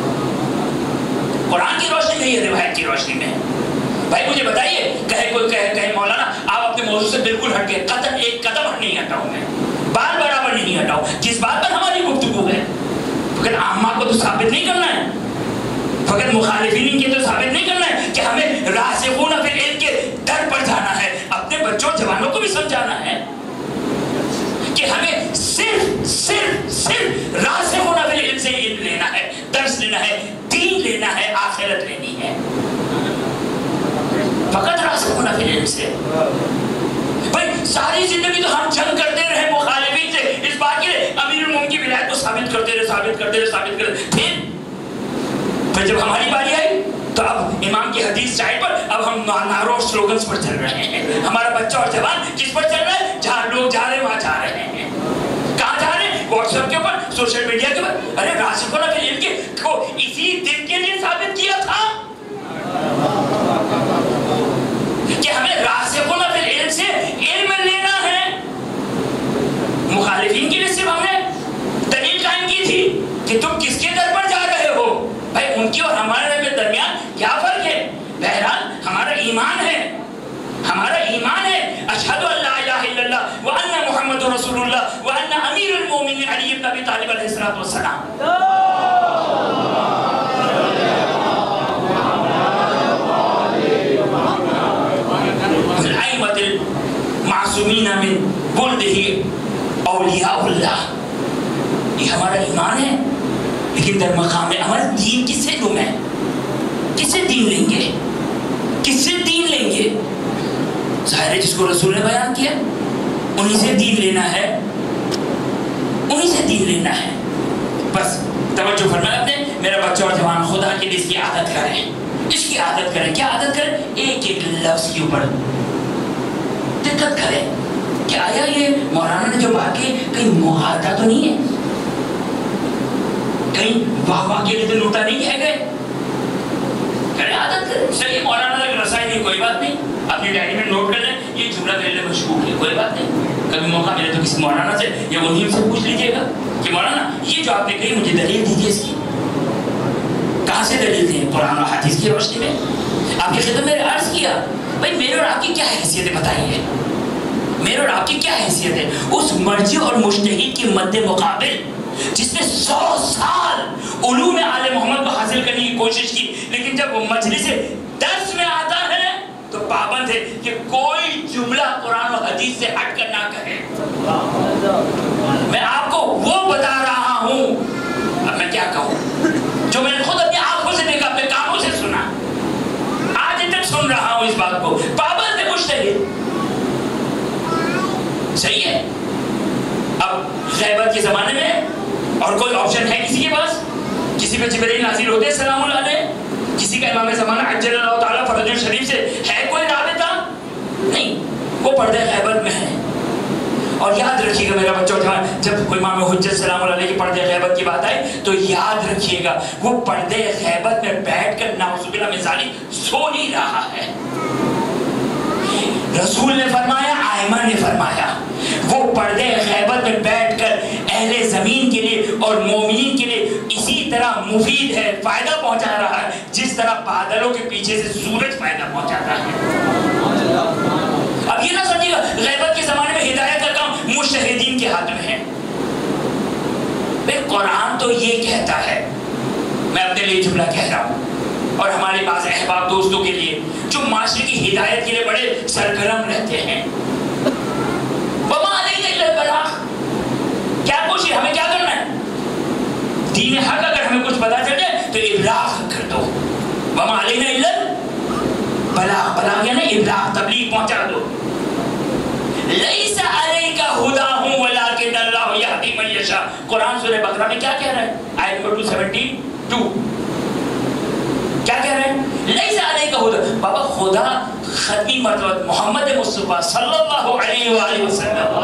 قرآن کی روشنی میں یا روایت کی روشنی میں ہے؟ بھائی مجھے بتائیے، کہے مولانا آپ اپنے موضوع سے بالکل ہٹ گئے، ایک قدم نہیں ہٹاؤں میں، بار برابر نہیں ہٹاؤں، جس بات پر ہماری گفتگو ہے فقط عامہ کو تو ثابت نہیں کرنا ہے، فقط مخالفین کے تو ثابت نہیں کرنا ہے کہ ہمیں راسخون فی العلم کے در پر جانا ہے، اپنے بچوں جوانوں کو بھی سمجھانا ہے کہ ہمیں صرف راسخون فی العلم سے علم لینا ہے، درس لینا ہے، دین لینا ہے، آخرت لینی ہے، فقط راسخون فی العلم سے۔ بھائی ساری زندگی تو ہم جنگ کرتے رہے مخالفین سے، اس بات کے امیر المومنین کی ولایت کو ثابت کرتے رہے، پھر جب ہماری باری آئی تو اب امام کی حدیث چاہے پر اب ہم نعروں اور سلوگنز پر چل رہے ہیں، ہمارا بچہ اور جوان کس پر چل رہا ہے؟ جہاں لوگ جا رہے ہیں وہاں جا رہے ہیں، کہاں جا رہے ہیں؟ واٹس ایپ کے اوپر، سوشل میڈیا کے اوپر۔ ارے راسخون فی العلم کو اسی دن کے لیے ثابت کیا تھا کہ ہمیں راسخون فی العلم سے علم لینا ہے، مخالفین کے لیے صرف ہم نے دلیل قائم کی تھی کہ تم کس کے در پر جا رہے ہو۔ بھائی ان کی اور ہمارے درمیان کیا فرق ہے؟ بہرحال ہمارا ایمان ہے، اشہد ان لا الہ الا اللہ وان محمد رسول اللہ وان امیر المومنین علی بن ابی طالب علیہ السلام۔ الائمۃ المعصومین من ولدہ اولیاء اللہ، یہ ہمارا ایمان ہے، لیکن در مقام عمل دین کس سے لوں میں؟ کس سے دین لیں گے؟ کس سے دین لیں گے؟ ظاہر ہے جس کو رسول نے بیان کیا انہی سے دین لینا ہے، انہی سے دین لینا ہے۔ بس توجہ فرمائیں اپنے میرا بچہ اور جوان، خدا کے لیے اس کی عادت کریں، اس کی عادت کریں. کیا عادت کریں؟ ایک ایک لفظ کے اوپر دقت کریں کہ آیا یہ مولانا نے جو بات کی کہیں معاہدہ تو نہیں ہے، کہیں واہ واہ کے لیے تو لوٹا نہیں ہے گئے. کریں عادت کریں. صحیح مولانا تک رسائی نہیں، کوئی بات نہیں، اپنی ڈائری میں نوٹ کر لیں یہ جملہ میرے لیے مشکوک ہے، کوئی بات نہیں. کبھی موقع ملے تو کسی مولانا سے یا انہیں سے پوچھ لیجیے گا کہ مولانا یہ جو آپ نے کہی مجھے دلیل دیجیے اس کی. کہاں سے دلیل دیں؟ قرآن و حدیث کی روشنی میں. آپ کی خدمت میں عرض کیا بھائی میرے اور آپ کی کیا حیثیت ہے بتائیے، میرے اور آپ کی کیا حیثیت ہے اس مرجع اور مجتہد کے مد مقابل جس نے 100 سال علوم آل محمد کو حاصل کرنے کی کوشش کی، لیکن جب وہ مجلس درس میں آتا ہے تو پابند ہے کہ کوئی جملہ قرآن و حدیث سے ہٹ کر نہ کہے. میں آپ کو وہ بتا رہا ہوں، اب میں کیا کہوں جو میں نے خود اپنی آنکھوں سے دیکھا، اپنے کانوں سے سنا، آج تک سن رہا ہوں اس بات کو. پابند ہے مجتہد. صحیح ہے. اب غیبت کے زمانے میں اور کوئی آپشن ہے کسی کے پاس؟ کسی پہ جبرائیل نازل ہوتے ہیں سلام اللہ علیہ؟ کسی کا امام زمانہ عجل اللہ تعالیٰ فرج الشریف سے ہے کوئی رابطہ؟ نہیں، وہ پردہ غیبت میں ہے. اور یاد رکھیے گا میرا بچہ جوان، جب کوئی امام حجت سلام اللہ علیہ کی پردہ غیبت کی بات آئے تو یاد رکھیے گا وہ پردہ غیبت میں بیٹھ کر نعوذ باللہ من ذالک سو نہیں رہا ہے. رسول نے فرمایا، آئمہ نے فرمایا، وہ پردے غیبت میں بیٹھ کر اہل زمین کے لیے اور مومنین کے لیے اسی طرح مفید ہے، فائدہ پہنچا رہا ہے جس طرح بادلوں کے پیچھے سے سورج فائدہ پہنچاتا ہے. اب یہ نہ سمجھیے گا غیبت کے زمانے میں ہدایت کا کام مجتہدین کے ہاتھ میں ہے. قرآن تو یہ کہتا ہے، میں اپنے لیے جملہ کہہ رہا ہوں اور ہمارے پاس احباب دوستوں کے لیے جو معاشرے کی ہدایت کے لیے بڑے سرگرم رہتے ہیں، وَمَا عَلَيْنَا إِلَّا الْبَلَاغُ. کیا کوشش ہمیں کیا کرنا ہے؟ دین حق اگر ہمیں کچھ پتا چل جائے تو ابلاغ کر دو. وَمَا عَلَيْنَا إِلَّا الْبَلَاغُ. بلاغ یعنی ابلاغ، تبلیغ پہنچا دو. لَيْسَ عَلَيْكَ هُدَاهُمْ وَلَٰكِنَّ اللَّهَ يَهْدِي مَن يَشَاءُ. قرآن سورہ بقرہ میں کیا کہہ رہا ہے؟ آیت نمبر 272 کیا کہہ رہے ہیں؟ لیس علیک ہدی. بابا خدا ختمی مرتبہ محمد مصطفیٰ صلی اللہ علیہ وآلہ وسلم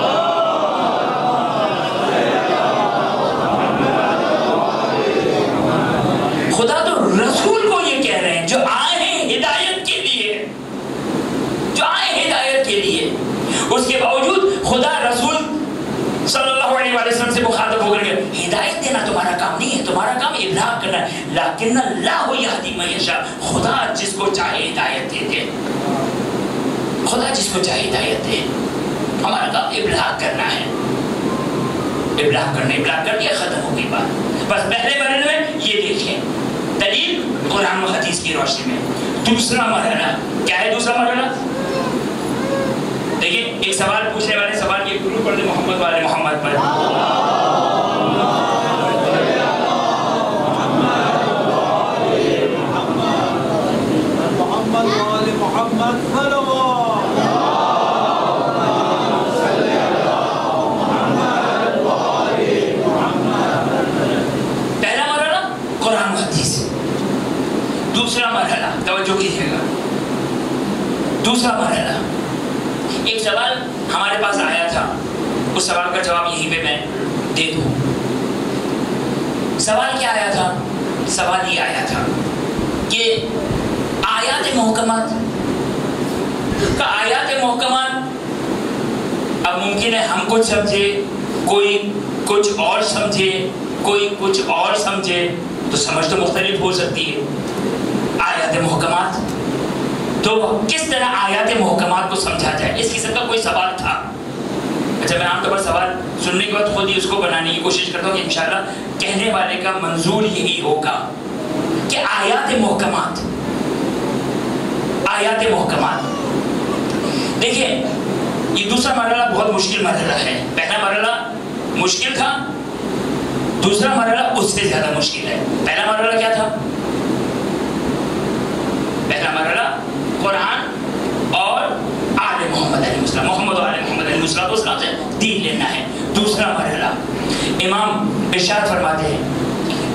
خدا تو رسول کو یہ کہہ رہے ہیں جو آئے ہیں ہدایت کے لیے، جو آئے ہیں ہدایت کے لیے. اس کے باوجود خدا رسول صلی اللہ علیہ وآلہ وسلم سے مخاطب ہو کر کے ہدایت دینا تمہارا کام نہیں ہے، تمہارا کام ابلاغ کرنا ہے. لیکن اللہ یہدی من یشاء. خدا جس کو چاہے ہدایت دے دے، خدا جس کو چاہے ہدایت دے. ہمارا کام ابلاغ کرنا ہے، ابلاغ کرنا. ابلاغ کر دیا ختم ہو گئی بات. بس پہلے مرحلے میں یہ دیکھیں دلیل قرآن و حدیث کی روشنی میں. دوسرا مرحلہ کیا ہے؟ دوسرا مرحلہ دیکھیں، ایک سوال پوچھنے والے سوال کی گرو پڑھ دے محمد والے محمد پر. پہلا مرحلہ قرآن و حدیث. دوسرا مرحلہ توجہ کیجیے گا. دوسرا مرحلہ ایک سوال ہمارے پاس آیا تھا، اس سوال کا جواب یہیں پہ میں دے دوں. سوال کیا آیا تھا؟ سوال یہ آیا تھا کہ آیات محکمات کا آیات محکمات اب ممکن ہے ہم کچھ سمجھے، کوئی کچھ اور سمجھے، کوئی کچھ اور سمجھے، تو سمجھ تو مختلف ہو سکتی ہے. آیات محکمات تو کس طرح آیات محکمات کو سمجھا جائے، اس قسم کا کوئی سوال تھا. اچھا، میں عام طور پر سوال سننے کے بعد خود ہی اس کو بنانے کی کوشش کرتا ہوں کہ انشاءاللہ کہنے والے کا منظور یہی ہوگا کہ آیات محکمات. آیات محکمات دیکھیں، یہ دوسرا مرحلہ بہت مشکل مرحلہ ہے. پہلا مرحلہ مشکل تھا، دوسرا مرحلہ اس سے زیادہ مشکل ہے. پہلا مرحلہ کیا تھا؟ پہلا مرحلہ قرآن اور آل محمد علیہ السلام، محمد و آل محمد علیہ السلام سے دین لینا ہے. دوسرا مرحلہ امام ارشاد فرماتے ہیں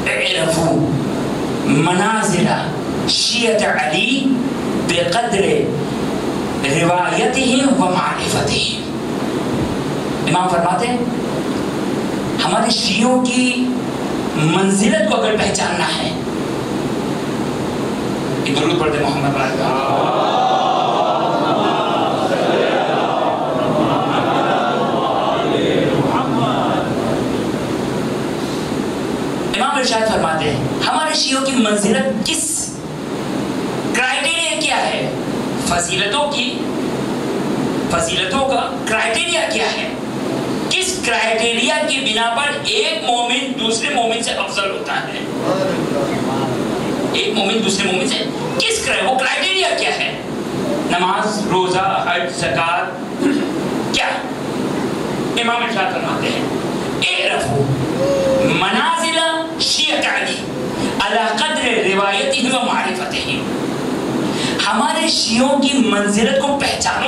اعرفوا منازل شیعۃ علی بقدر روایتہم و معرفتہم. امام فرماتے ہیں ہمارے شیعوں کی منزلت کو اگر پہچاننا ہے، درود پڑھتے محمد والے. امام ارشاد فرماتے ہیں ہمارے شیعوں کی منزلت کس کرائٹیریا کیا ہے، فضیلتوں کا کرائٹیریا کیا ہے، کس کرائٹیریا کی بنا پر ایک مومن دوسرے مومن سے افضل ہوتا ہے. ایک مومن دوسرے مومن سے کس وہ کرائٹیریا کیا ہے؟ نماز، روزہ، حج، زکات، کیا؟ امام ارشاد فرماتے ہیں اعرفوا منازل شیعۃ علی علی قدر روایتہم و معرفتہم. ہمارے شیعوں کی منزلت کو پہچانو.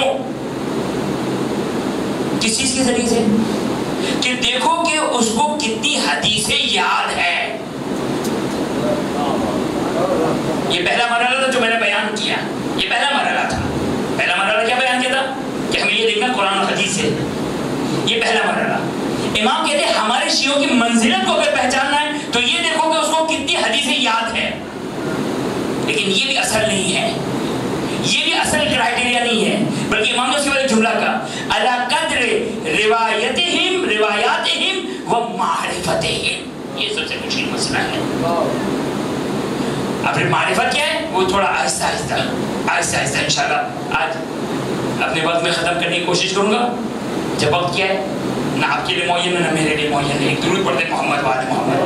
کس چیز کے ذریعے سے؟ کہ دیکھو کہ اس کو کتنی حدیثیں یاد ہے. یہ پہلا مرحلہ تھا جو میں نے بیان کیا، یہ پہلا مرحلہ تھا. پہلا مرحلہ کیا بیان کیا تھا؟ کہ ہمیں یہ دیکھنا قرآن و حدیث سے. یہ پہلا مرحلہ. امام کہتے ہیں ہمارے شیعوں کی منزلت کو اگر پہچاننا ہے تو یہ دیکھو کہ اس کو کتنی حدیثیں یاد ہے. لیکن یہ بھی اصل نہیں ہے، یہ بھی اصل کرائٹیریا نہیں ہے، بلکہ امام نے اس کے بعد ایک جملہ کہا علی قدر روایاتہم و معرفتہم. یہ سب سے مشکل مسئلہ ہے. اب پھر معرفت کیا ہے وہ تھوڑا آہستہ آہستہ انشاءاللہ آج اپنے وقت میں ختم کرنے کی کوشش کروں گا. جب وقت کیا ہے نہ آپ کے لیے معین ہے نہ میرے لیے معین ہے. ایک درود پڑھتے محمد والے محمد.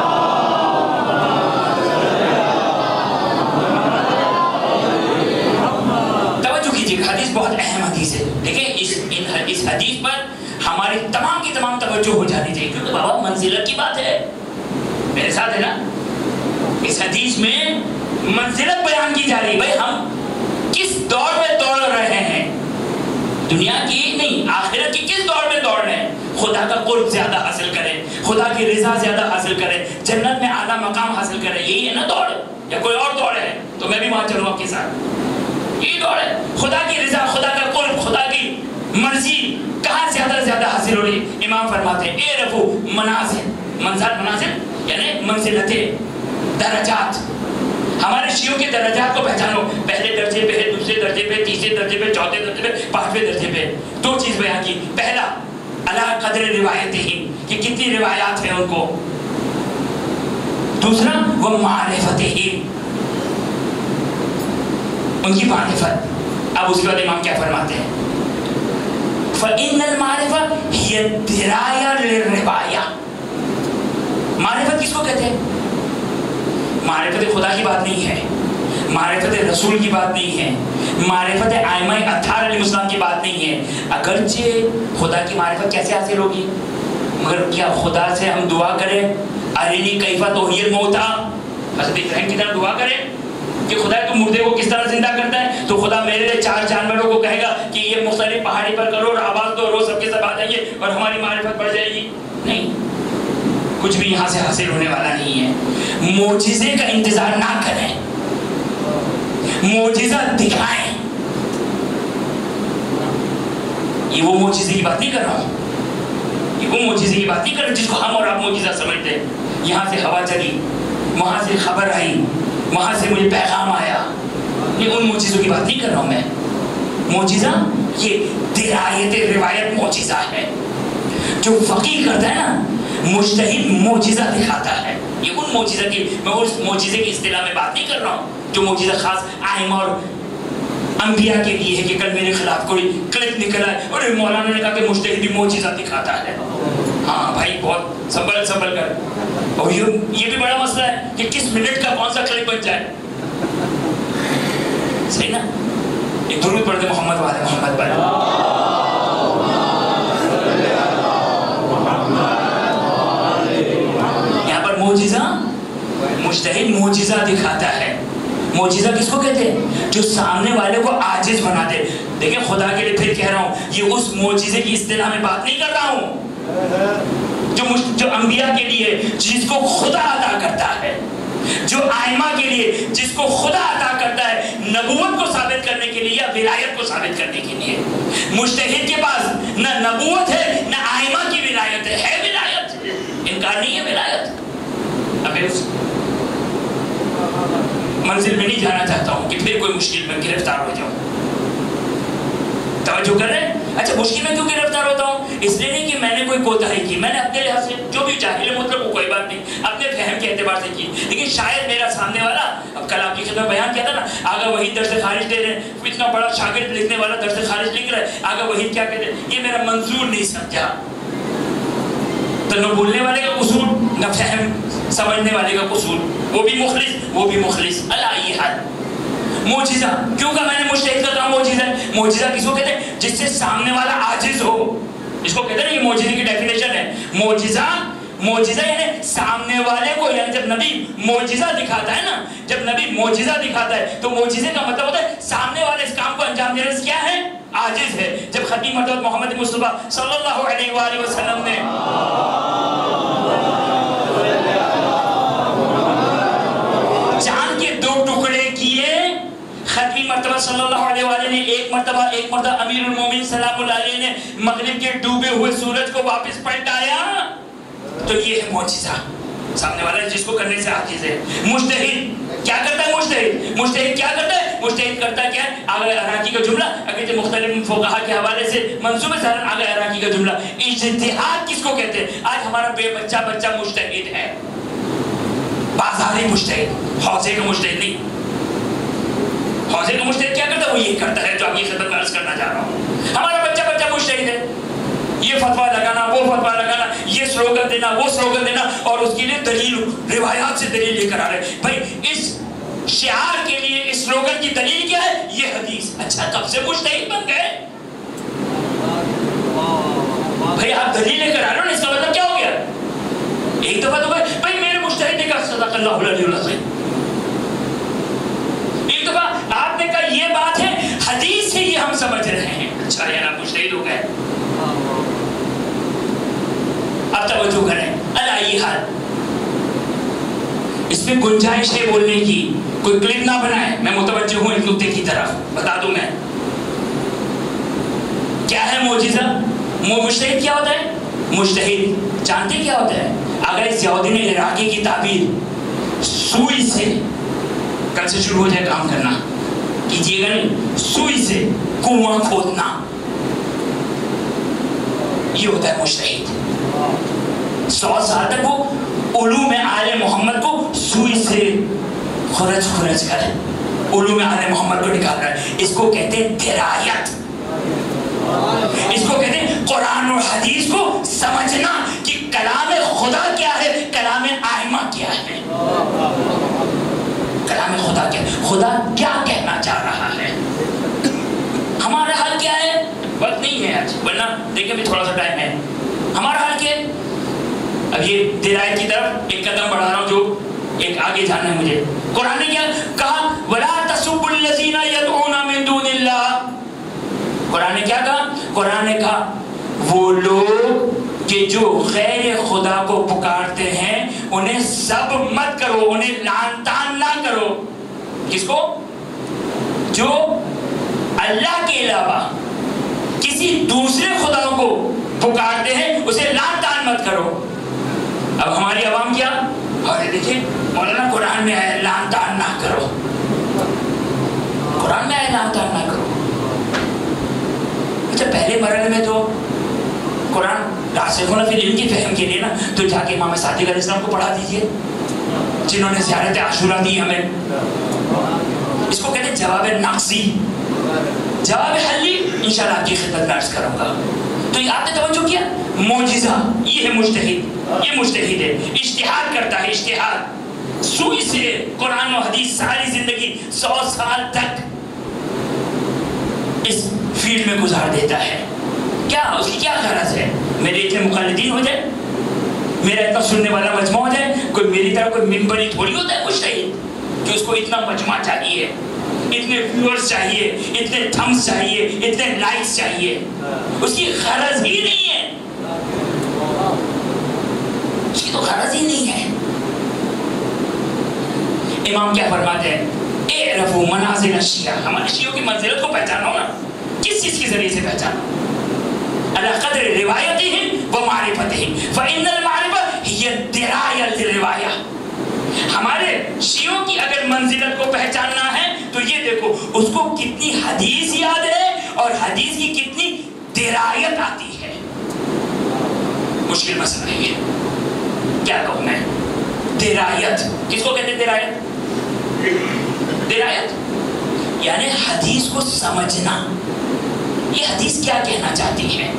توجہ کیجیے، حدیث بہت اہم حدیث ہے. دیکھیں اس حدیث پر ہماری تمام کی تمام توجہ ہو جانی چاہیے، کیونکہ بابا منزلت کی بات ہے. میرے ساتھ ہے نا؟ اس حدیث میں منزلت بیان کی جا رہی. بھائی ہم کس دور میں دوڑ رہے ہیں؟ دنیا کی نہیں، آخرت کی کس دور میں دوڑ رہے ہیں؟ خدا کا قرب زیادہ حاصل کریں، خدا کی رضا زیادہ حاصل کریں، جنت میں اعلیٰ مقام حاصل کریں. یہی ہے نا دوڑ؟ یا کوئی اور دوڑ ہے؟ تو میں بھی وہاں چلوں آپ کے ساتھ. یہی دوڑ ہے. خدا کی رضا، خدا کا قرب، خدا کی مرضی کہاں زیادہ سے زیادہ حاصل ہو رہی؟ امام فرماتے ہیں اعرفوا منازل یعنی منزلتیں، درجات. ہمارے شیعوں کے درجات کو پہچانو. پہلے درجے پہ ہے، دوسرے درجے پہ، تیسرے درجے پہ، چوتھے درجے پہ، پانچویں درجے پہ. دو چیز بیان کی. پہلا علی قدر روایتہم کہ کتنی روایات ہیں ان کو. دوسرا وہ معرفتہم ان کی معرفت. اب اس کے بعد امام کیا فرماتے ہیں؟ فَإِنَّ الْمَعْرِفَةَ هِيَ الدِّرَایَةُ لِلرِّوَایَةِ. معرفت کس کو کہتے ہیں؟ معرفت خدا کی بات نہیں ہے، معرفت رسول کی بات نہیں ہے، معرفت ائمہ اطہار علیہ السلام کی بات نہیں ہے. اگرچہ خدا کی معرفت کیسے حاصل ہوگی؟ مگر کیا خدا سے ہم دعا کریں ارینی کیف تحیی الموتیٰ، حضرت ابراہیم کی طرح دعا کریں کہ خدا تو مردے کو کس طرح زندہ کرتا ہے؟ تو خدا میرے لیے 4 جانوروں کو کہے گا کہ یہ مختلف پہاڑی پر کرو اور آواز دو، روز سب کے سب آ جائیے اور ہماری معرفت بڑھ جائے گی. نہیں، کچھ بھی یہاں سے حاصل ہونے والا نہیں ہے. معجزے کا انتظار نہ کریں، معجزہ دکھائیں. یہ وہ معجزے کی بات نہیں کر رہا ہوں، یہ وہ معجزے کی بات نہیں کر رہا جس کو ہم اور آپ معجزہ سمجھتے ہیں. یہاں سے ہوا چلی، وہاں سے خبر آئی، وہاں سے مجھے پیغام آیا. یہ ان معجزوں کی بات نہیں کر رہا ہوں میں. معجزہ یہ درایت روایت معجزہ ہے. جو فقیہ کرتا ہے نا، مجتہد معجزہ دکھاتا ہے. یہ ان معجزہ کی، میں اس معجزے کی اصطلاح میں بات نہیں کر رہا ہوں جو معجزہ خاص ائمہ اور انبیاء کے لیے ہے کہ کل میرے خلاف کوئی کلپ نکلا ہے اور مولانا نے کہا کہ مجتہد بھی معجزہ دکھاتا ہے. ہاں بھائی بہت سنبھل کر. اور یہ بھی بڑا مسئلہ ہے کہ کس منٹ کا کون سا کلپ بن جائے. صحیح نا؟ ایک درود پڑھتے محمد والے محمد پر. یہاں پر معجزہ، مجتہد معجزہ دکھاتا ہے. معجزہ کس کو کہتے ہیں؟ جو سامنے والے کو عاجز بنا دے. دیکھیں خدا کے لیے پھر کہہ رہا ہوں، یہ اس معجزے کی اصطلاح میں بات نہیں کر رہا ہوں جو جو انبیاء کے لیے جس کو خدا عطا کرتا ہے، جو آئمہ کے لیے جس کو خدا عطا کرتا ہے نبوت کو ثابت کرنے کے لیے یا ولایت کو ثابت کرنے کے لیے. مجتہد کے پاس نہ نبوت ہے نہ آئمہ کی ولایت ہے ولایت، انکار نہیں ہے ولایت. اب اس منزل میں نہیں جانا چاہتا ہوں کہ پھر کوئی مشکل میں گرفتار ہو جاؤں. توجہ کر رہے ہیں؟ اچھا مشکل میں کیوں گرفتار ہوتا ہوں؟ اس لیے نہیں کہ میں نے کوئی کوتاہی کی، میں نے اپنے لحاظ سے جو بھی جاہل ہے مطلب وہ کوئی بات نہیں، اپنے فہم کے اعتبار سے کی، لیکن شاید میرا سامنے والا، اب کل آپ کی خدمت بیان کیا تھا نا، آگا وہی درس خارج دے رہے ہیں، اتنا بڑا شاگرد لکھنے والا درس خارج لکھ رہا ہے، آگا وہی کیا کہتے ہیں، یہ میرا منظور نہیں سمجھا. تو نہ بولنے والے کا قصور، نہ فہم سمجھنے والے کا قصور، وہ بھی مخلص اللہ یہ حال. معجزہ کیوں کہ میں نے مجتہد کا کام معجزہ ہے. معجزہ کس کو کہتے ہیں؟ جس سے سامنے والا عاجز ہو، اس کو کہتے ہیں نا، یہ معجزے کی ڈیفینیشن ہے. معجزہ یعنی سامنے والے کو، یعنی جب نبی معجزہ دکھاتا ہے نا، جب نبی معجزہ دکھاتا ہے تو معجزے کا مطلب ہوتا ہے سامنے والے اس کام کو انجام دینے سے کیا ہے؟ عاجز ہے. جب ختم حضرت محمد مصطفیٰ صلی اللہ علیہ وآلہ وسلم نے چاند کے 2 ٹکڑے کیے، ختمی مرتبہ صلی اللہ علیہ وآلہ نے ایک مرتبہ امیر المومنین سلام اللہ علیہ نے مغرب کے ڈوبے ہوئے سورج کو واپس پلٹایا، تو یہ ہے معجزہ. سامنے والا جس کو کرنے سے عاجز ہے. مجتہد کیا کرتا ہے؟ مجتہد کیا کرتا ہے؟ مجتہد کرتا کیا ہے؟ آگے عراقی کا جملہ، اگرچہ مختلف فقہا کے حوالے سے منصوب ہے، آگے عراقی کا جملہ. اجتہاد کس کو کہتے ہیں؟ آج ہمارا بچہ مجتہد ہے، بازاری مجتہد، حوزے کا مجتہد نہیں. حوزے کا مجتہد کیا کرتا ہے؟ وہ یہ کرتا ہے جو آپ کی خدمت میں عرض کرنا چاہ رہا ہوں. ہمارا بچہ مجتہد ہے، یہ فتویٰ لگانا، وہ فتویٰ لگانا، یہ سلوگن دینا، وہ سلوگن دینا، اور اس کے لیے دلیل، روایات سے دلیل لے کر آ رہے. بھائی اس شعار کے لیے اس سلوگن کی دلیل کیا ہے؟ یہ حدیث. اچھا کب سے مجتہد بن گئے؟ بھائی آپ دلیل لے کر آ رہے ہو نا، اس کا مطلب کیا ہو گیا؟ ایک دفعہ تو بھائی میرے مجتہد نے کہا صدق اللہ علیہ وسلم، ایک دفعہ آپ نے کہا یہ بات ہے، حدیث سے یہ ہم سمجھ رہے ہیں. اچھا یار آپ مجتہد ہو گئے. اب توجہ کریں، اللہ یہ حال، اس میں گنجائش ہے بولنے کی، کوئی کلپ نہ بنائے. میں متوجہ ہوں ایک نقطے کی طرف، بتا دوں میں کیا ہے معجزہ. مجتہد کیا ہوتا ہے؟ مجتہد جانتے کیا ہوتا ہے؟ اگر اس یہودی نے عراقی کی تعبیر سوئی سے، کل سے شروع ہو جائے کام کرنا، کیجیے گا نہیں، سوئی سے کنواں کھودنا، یہ ہوتا ہے مجتہد. 100 سال تک وہ علوم آل محمد کو سوئی سے خرچ کر علوم آل محمد کو نکال رہا ہے. اس کو کہتے ہیں درایت، اس کو کہتے ہیں قرآن اور حدیث کو سمجھنا کہ کلام خدا کیا ہے، کلام آئمہ کیا ہے. کلام خدا کیا ہے، خدا کیا کہنا چاہ رہا ہے. ہمارا حال کیا ہے؟ وقت نہیں ہے آج، ورنہ دیکھیں بھی تھوڑا سا ٹائم ہے. ہمارا حال کیا ہے؟ اب یہ درایت کی طرف ایک قدم بڑھا رہا ہوں، جو ایک آگے جانا ہے مجھے. قرآن نے کیا کہا؟ وَلَا تَسُبُّوا الَّذِينَ يَدْعُونَ مِن دُونِ اللَّهِ. قرآن نے کیا کہا؟ قرآن نے کہا وہ لوگ کہ جو غیر خدا کو پکارتے ہیں انہیں سب مت کرو، انہیں لعن طعن نہ کرو. کس کو؟ جو اللہ کے علاوہ کسی دوسرے خدا کو پکارتے ہیں اسے لعن طعن مت کرو. اب ہماری عوام کیا؟ اور دیکھیں مولانا قرآن میں ہے لعن طعن نہ کرو، قرآن میں ہے لعن طعن نہ کرو. اچھا پہلے مرحلے میں تو قرآن راسخون فی العلم کی فہم کے لیے نا، تو جا کے امام صادق علیہ السلام کو پڑھا دیجئے، جنہوں نے زیارت عاشورہ دی ہمیں. اس کو کہتے ہیں جواب ناقصی، جواب حلی انشاءاللہ آپ کی خدمت میں عرض کروں گا. تو یہ آپ نے توجہ کیا؟ معجزہ یہ ہے مجتہد، یہ مجتہد ہے، اجتہاد کرتا ہے. اجتہاد سوئی سے قرآن و حدیث ساری زندگی 100 سال تک اس فیلڈ میں گزار دیتا ہے. کیا اس کی کیا غرض ہے؟ میرے اتنے مقلدین ہو جائے، میرا اتنا سننے والا مجموعہ ہو جائے. کوئی میری طرح کوئی ممبری تھوڑی ہوتا ہے مجتہد کہ اس کو اتنا مجموعہ چاہیے، اتنے ویورز چاہیے، اتنے تھمز چاہیے، اتنے لائکس چاہیے. اس کی غرض ہی نہیں ہے. امام کیا فرماتے ہیں؟ اعرفوا منازل الشیعہ، ہمارے شیعوں کی منزلت کو پہچانو نا. کس چیز کے ذریعے سے پہچانو؟ علی قدر روایتہم و معرفتہم فإن المعرفہ ہی الدرایہ للروایہ. ہمارے شیعوں کی اگر منزلت کو پہچاننا ہے تو یہ دیکھو اس کو کتنی حدیث یاد ہے اور حدیث کی کتنی درایت آتی ہے. مشکل مسئلہ ہے یہ. کیا کہوں میں؟ درایت کس کو کہتے ہیں؟ درایت یعنی حدیث کو سمجھنا. یہ حدیث کیا کہنا چاہتی ہے؟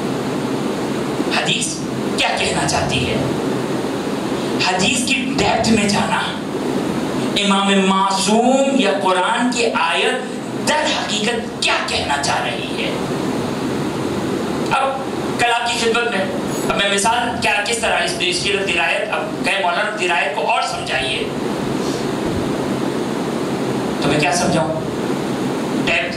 حدیث کیا کہنا چاہتی ہے؟ حدیث کی ڈیپتھ میں جانا. امام معصوم یا قرآن کی آیت در حقیقت کیا کہنا چاہ رہی ہے. اب کل آپ کی خدمت میں اب میں مثال کیا کس طرح اس کی درایت، اب کہے مولانا درایت کو اور سمجھائیے تو میں کیا سمجھاؤں؟ ڈیپتھ،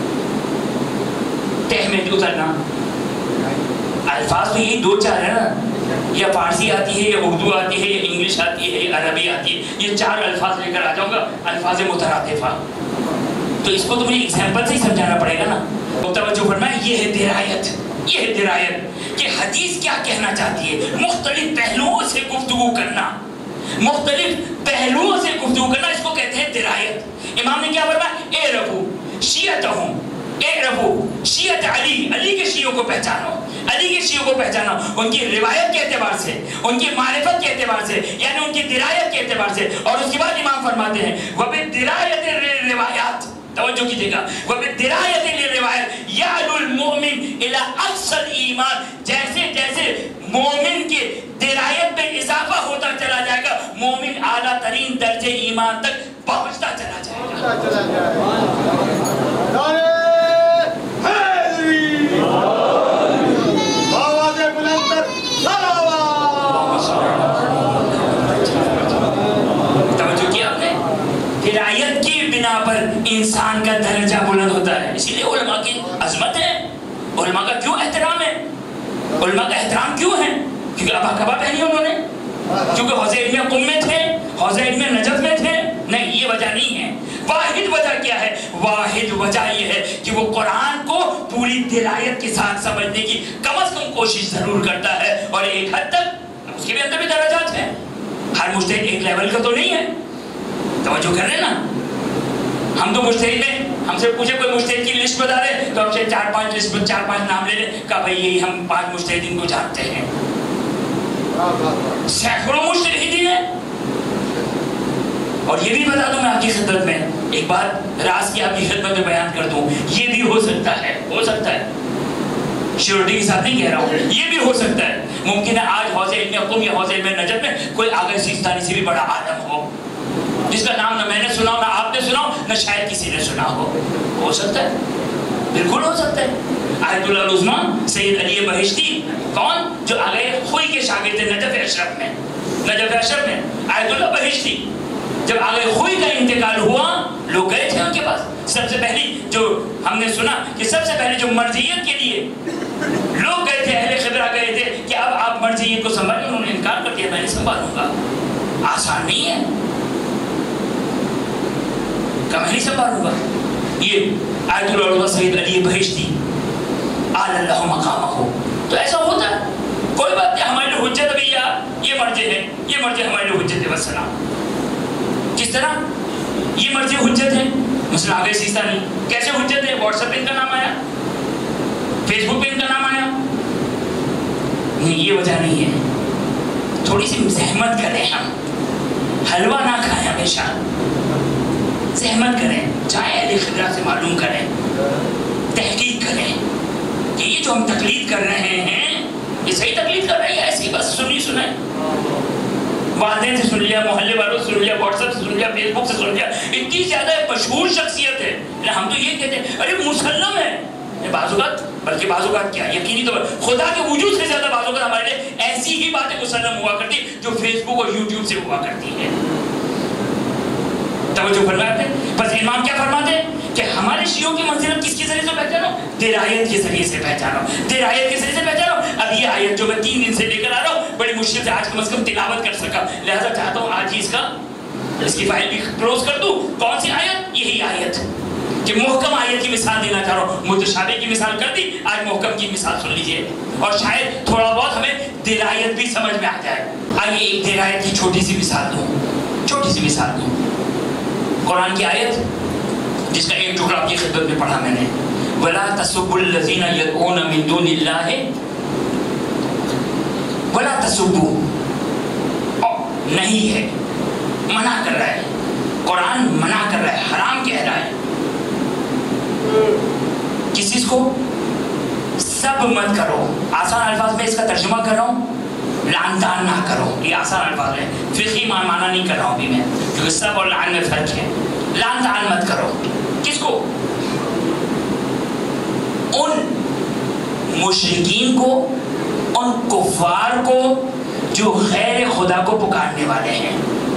تہ میں اترنا. الفاظ تو یہی دو چار ہے نا، یا فارسی آتی ہے یا اردو آتی ہے یا انگلش آتی ہے یا عربی آتی ہے. یہ چار الفاظ لے کر آ جاؤں گا، الفاظ مترادفہ. تو اس کو تو مجھے ایگزامپل سے ہی سمجھانا پڑے گا نا. توجہ فرمائیں، یہ ہے درایت. یہ ہے درایت کہ حدیث کیا کہنا چاہتی ہے. مختلف پہلوؤں سے گفتگو کرنا، مختلف پہلوؤں سے گفتگو کرنا، اس کو کہتے ہیں درایت. امام نے کیا فرمایا؟ اعرفوا شیعتہم، اعرفوا شیعت علی، علی کے شیعوں کو پہچانو، علی کے شیعوں کو پہچانو ان کی روایت کے اعتبار سے، ان کی معرفت کے اعتبار سے، یعنی ان کی درایت کے اعتبار سے. اور اس کے بعد امام فرماتے ہیں وَبِالدِّرَایَةِ لِلرِّوَایَاتِ، توجہ کیجئے گا، وَبِالدِّرَایَةِ لِلرِّوَایَاتِ يَعْلُو الْمُؤْمِنُ إِلَىٰ أَقْصَى الْإِيمَانِ. جیسے جیسے مومن کے درایت میں اضافہ ہوتا چلا جائے گا، مومن اعلیٰ ترین درجے ایمان تک پہنچتا چلا جائے گا. توجہ کیا آپ نے؟ درایت کی بنا پر انسان کا درجہ بلند ہوتا ہے. اسی لیے علماء کی عظمت ہے. علماء کا کیوں احترام ہے؟ علماء کا احترام کیوں ہے؟ کیونکہ ابا کبا پہنی انہوں نے، کیونکہ حوض علم قم میں تھے، حوض علم نجف میں تھے. نہیں، یہ وجہ نہیں ہے. واحد وجہ کیا ہے؟ واحد وجہ یہ ہے کہ وہ قرآن کو پوری درایت کے ساتھ سمجھنے کی کم از کم کوشش ضرور کرتا ہے. اور ایک حد تک اس کے بھی اندر بھی درجات ہیں. ہر مجتہد ایک لیول کا تو نہیں ہے. توجہ کر رہے ہیں نا؟ ہم تو مجتہد میں ہم سے پوچھے کوئی مجتہد کی لسٹ بتا دے تو ہم سے چار پانچ نام لے لیں. کہا بھائی یہی ہم 5 مجتہدین کو جانتے ہیں. سینکڑوں مجتہدین ہیں. اور یہ بھی بتا دوں میں آپ کی خدمت میں ایک بات راز کی آپ کی خدمت میں بیان کر دوں. یہ بھی ہو سکتا ہے شیورٹی کے ساتھ نہیں کہہ رہا ہوں، یہ بھی ہو سکتا ہے. ممکن ہے آج حوض علم قم یا حوض علم نجف میں کوئی آغا سیستانی سے بھی بڑا عالم ہو جس کا نام نہ میں نے سنا ہو، نہ آپ نے سنا ہو، نہ شاید کسی نے سنا ہو سکتا ہے، بالکل ہو سکتا ہے. آیت اللہ العظمیٰ سید علی بہشتی، کون؟ جو آغا خوئی کے شاگرد تھے نجف اشرف میں. آیت اللہ بہشتی جب آگے خوئی کا انتقال ہوا، لوگ گئے تھے ان کے پاس. سب سے پہلی جو ہم نے سنا کہ سب سے پہلے جو مرجعیت کے لیے لوگ گئے تھے، اہل خبرہ گئے تھے کہ اب آپ مرجعیت کو سنبھالیں. انہوں نے انکار کر دیا، میں نہیں سنبھالوں گا. آسان نہیں ہے کہ میں نہیں سنبھالوں گا. یہ آیت اللہ سید علی بہشتی اعلی اللہ مقامہ. تو ایسا ہوتا ہے، کوئی بات نہیں. ہمارے لیے حجت بھی یہ مرجع ہے، یہ مرجع ہمارے لیے حجت ہے. والسلام. کس طرح یہ مرجع حجت ہے؟ مثلا آگے سیستانی کیسے حجت ہے؟ واٹس ایپ پہ ان کا نام آیا، فیس بک پہ ان کا نام آیا. نہیں، یہ وجہ نہیں ہے. تھوڑی سی زحمت کریں، ہم حلوہ نہ کھائیں، ہمیشہ زحمت کریں، جائیں اہل خبرہ سے معلوم کریں، تحقیق کریں کہ یہ جو ہم تقلید کر رہے ہیں یہ صحیح تقلید کر رہے ہیں، ایسی بس سنیں. والدین سے سن لیا، محلے والوں سے سن لیا، واٹس ایپ سے سن لیا، فیس بک سے سن لیا. اتنی زیادہ مشہور شخصیت ہے. ہم تو یہ کہتے ہیں ارے مسلم ہے. بعض اوقات، بلکہ بعض اوقات کیا یقینی طور پر خدا کے وجود سے زیادہ بعض اوقات ہمارے لیے ایسی ہی باتیں مسلم ہوا کرتی جو فیس بک اور یوٹیوب سے ہوا کرتی ہے. توجہ فرماتے ہیں. بس امام کیا فرماتے ہیں کہ ہمارے شیعوں کی منزلت کس کے ذریعے سے پہچانو؟ درایت کے ذریعے سے پہچانو، درایت کے ذریعے سے پہچانو. اب یہ آیت جو میں 3 دن سے لے کر آ رہا ہوں بڑی مشکل سے آج کم از کم تلاوت کر سکا، لہذا چاہتا ہوں آج ہی اس کا اس کی فائل بھی کلوز کر دوں. کون سی آیت؟ یہی آیت کہ محکم آیت کی مثال دینا چاہ رہا ہوں. متشابہ کی مثال کر دی, آج محکم کی مثال سن لیجئے اور شاید تھوڑا بہت ہمیں درایت بھی سمجھ میں آ جائے. آئیے ایک درایت کی چھوٹی سی مثال دوں, چھوٹی سی مثال دوں. قرآن کی آیت جس کا ایک ٹکڑا آپ کی خدمت میں پڑھا میں نے, وَلَا تَسُبُّوا الَّذِينَ يَدْعُونَ مِن دُونِ اللَّهِ وَلَا تَسُبُّوا, نہیں ہے, منع کر رہا ہے, قرآن منع کر رہا ہے, حرام کہہ رہا ہے. کس چیز کو؟ سب مت کرو. آسان الفاظ میں اس کا ترجمہ کر رہا ہوں, لعن طعن نہ کرو. یہ آسان الفاظ ہے, فقہی معنی نہیں کر رہا ہوں ابھی میں, کیونکہ سب اور لعن میں فرق ہے. لعن طعن مت کرو. کس کو؟ ان مشرکین کو, ان کفار کو جو غیر خدا کو پکارنے والے ہیں.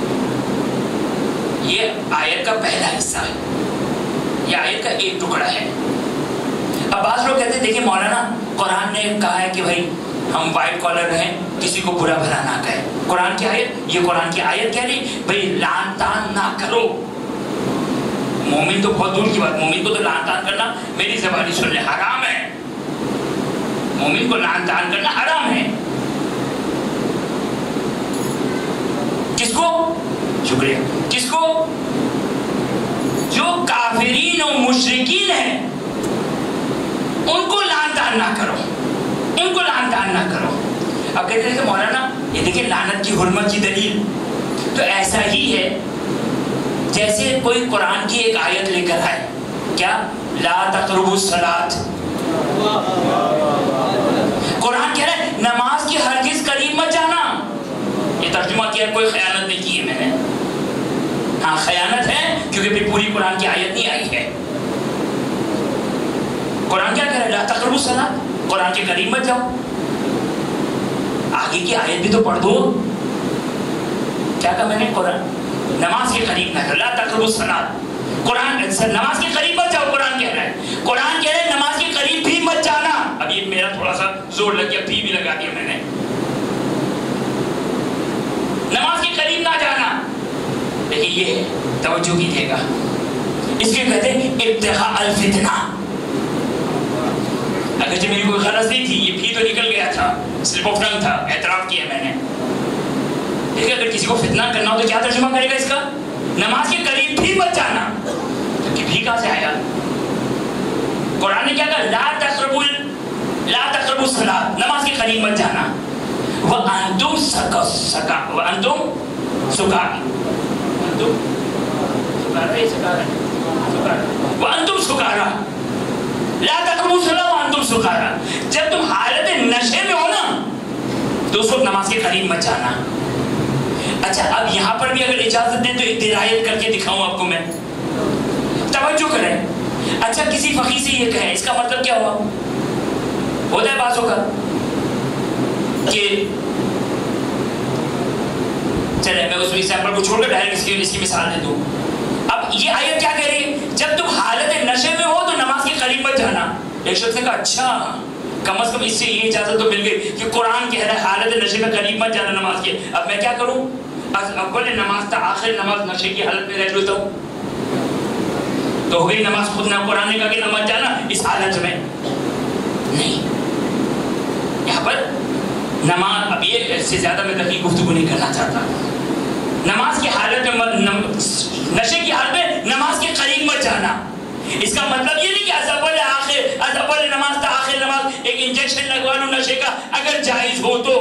یہ آیت کا پہلا حصہ ہے, یہ آیت کا ایک ٹکڑا ہے. اب بعض لوگ کہتے ہیں دیکھیں مولانا قرآن نے کہا ہے کہ بھائی ہم وائٹ کالر رہیں, کسی کو برا بھلا نہ کہیں. قرآن کی آیت, یہ قرآن کی آیت کہہ رہی بھائی لعن طعن نہ کرو. مومن تو بہت دور کی بات, مومن کو تو لعن طعن کرنا میری زبانی سن لے حرام ہے. مومن کو لعن طعن کرنا حرام ہے. کس کو؟ شکریہ. کس کو؟ جو کافرین و مشرکین ہیں ان کو لعن طعن نہ کرو, ان کو لعن طعن نہ کرو. اب کہتے ہیں کہ مولانا یہ دیکھیں لعنت کی حرمت کی دلیل تو ایسا ہی ہے جیسے کوئی قرآن کی ایک آیت لے کر آئے, کیا؟ لا تقربوا الصلاۃ. قرآن کہہ رہا ہے نماز کی ہرگز قریب مت جانا. یہ ترجمہ کیا, کوئی خیانت نہیں کی ہے میں نے. ہاں خیانت ہے کیونکہ پھر پوری قرآن کی آیت نہیں آئی ہے. قرآن کیا کہہ رہا ہے؟ لا تقربوا الصلاۃ, قرآن کے قریب مت جاؤ. آگے کی آیت بھی تو پڑھ دو. کیا کہا میں نے؟ قرآن نماز کے قریب نہ جاؤ, لا تقربوا الصلاۃ. قرآن نماز کے قریب مت جاؤ, قرآن کہہ رہا ہے. قرآن کہہ رہا ہے نماز کے قریب بھی مت جانا. اب یہ میرا تھوڑا سا زور لگ گیا, بھی لگا دیا میں نے. نماز کے قریب نہ جانا. لیکن یہ توجہ کیجیے گا, اس کے کہتے ہیں ابتغاء الفتنہ. اگرچہ میری کوئی غرض نہیں تھی, یہ بھی تو نکل گیا تھا, سلپ آف ٹنگ تھا, اعتراف کیا میں نے. دیکھیں اگر کسی کو فتنہ کرنا ہو تو کیا ترجمہ کرے گا اس کا؟ نماز کے قریب بھی مت جانا. تو بھی کہاں سے آیا؟ قرآن نے کیا کہا؟ لا تقربوا الصلاۃ, نماز کے قریب مت جانا. وَأَنْتُمْ سُكَارَىٰ لا تقربوا الصلاۃ وانتم سکارا. جب تم حالت نشے میں ہو نا تو اس وقت نماز کے قریب مت جانا. اچھا اب یہاں پر بھی اگر اجازت دیں تو ایک درایت کر کے دکھاؤں آپ کو میں, توجہ کریں. اچھا کسی فقیہ سے یہ کہیں, اس کا مطلب کیا ہوا؟ ہوتا ہے بازوں کا کہ چلے میں اس ایگزامپل کو چھوڑ کر ڈائریکٹ اس کی مثال دے دوں. اب یہ آیت کیا کہہ رہی ہے؟ جب تم حالت نشے میں ہو تو نماز کے قریب مت جانا. ایک شخص نے کہا اچھا کم از کم اس سے یہ اجازت تو مل گئی کہ قرآن کہہ رہا ہے حالت نشے میں قریب مت جانا نماز کے. اب میں کیا کروں؟ اول نماز تا آخر نماز نشے کی حالت میں رہ لیتا ہوں تو ہو گئی نماز خود. نہ قرآن نے کہا کہ نہ مت جانا اس حالت میں نہیں. یہاں پر نماز, اب یہ اس سے زیادہ میں دقیق گفتگو نہیں کرنا چاہتا. نماز کی حالت میں, نشے کی حالت میں نماز کے قریب مت جانا. اس کا مطلب یہ نہیں کہ از اول نماز تا آخر نماز ایک انجیکشن لگوا لوں نشے کا, اگر جائز ہو تو.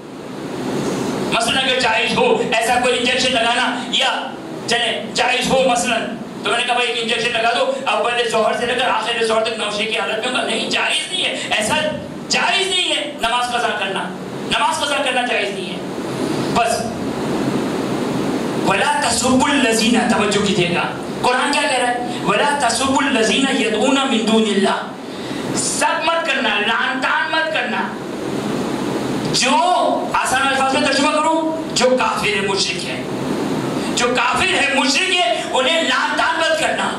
مثلا اگر جائز ہو ایسا کوئی انجیکشن لگانا, یا چلے جائز ہو مثلا تو میں نے کہا بھائی ایک انجیکشن لگا دو اول ظہر سے لے کر آخر ظہر تک نشے کی حالت میں. نہیں جائز نہیں ہے, ایسا جائز نہیں ہے. نماز قضا کرنا, نماز قضا کرنا جائز نہیں ہے. بس وَلَا تَسُبُّوا الَّذِينَ, توجہ کیجیے گا قرآن کیا کہہ رہا ہے؟ وَلَا تَسُبُّوا الَّذِينَ يَدْعُونَ مِن دُونِ اللَّهِ. سب مت کرنا, لعن طعن مت کرنا. جو آسان الفاظ میں ترجمہ کروں, جو کافر ہے مشرک ہے, جو کافر ہے مشرک ہے انہیں لعن طعن مت کرنا.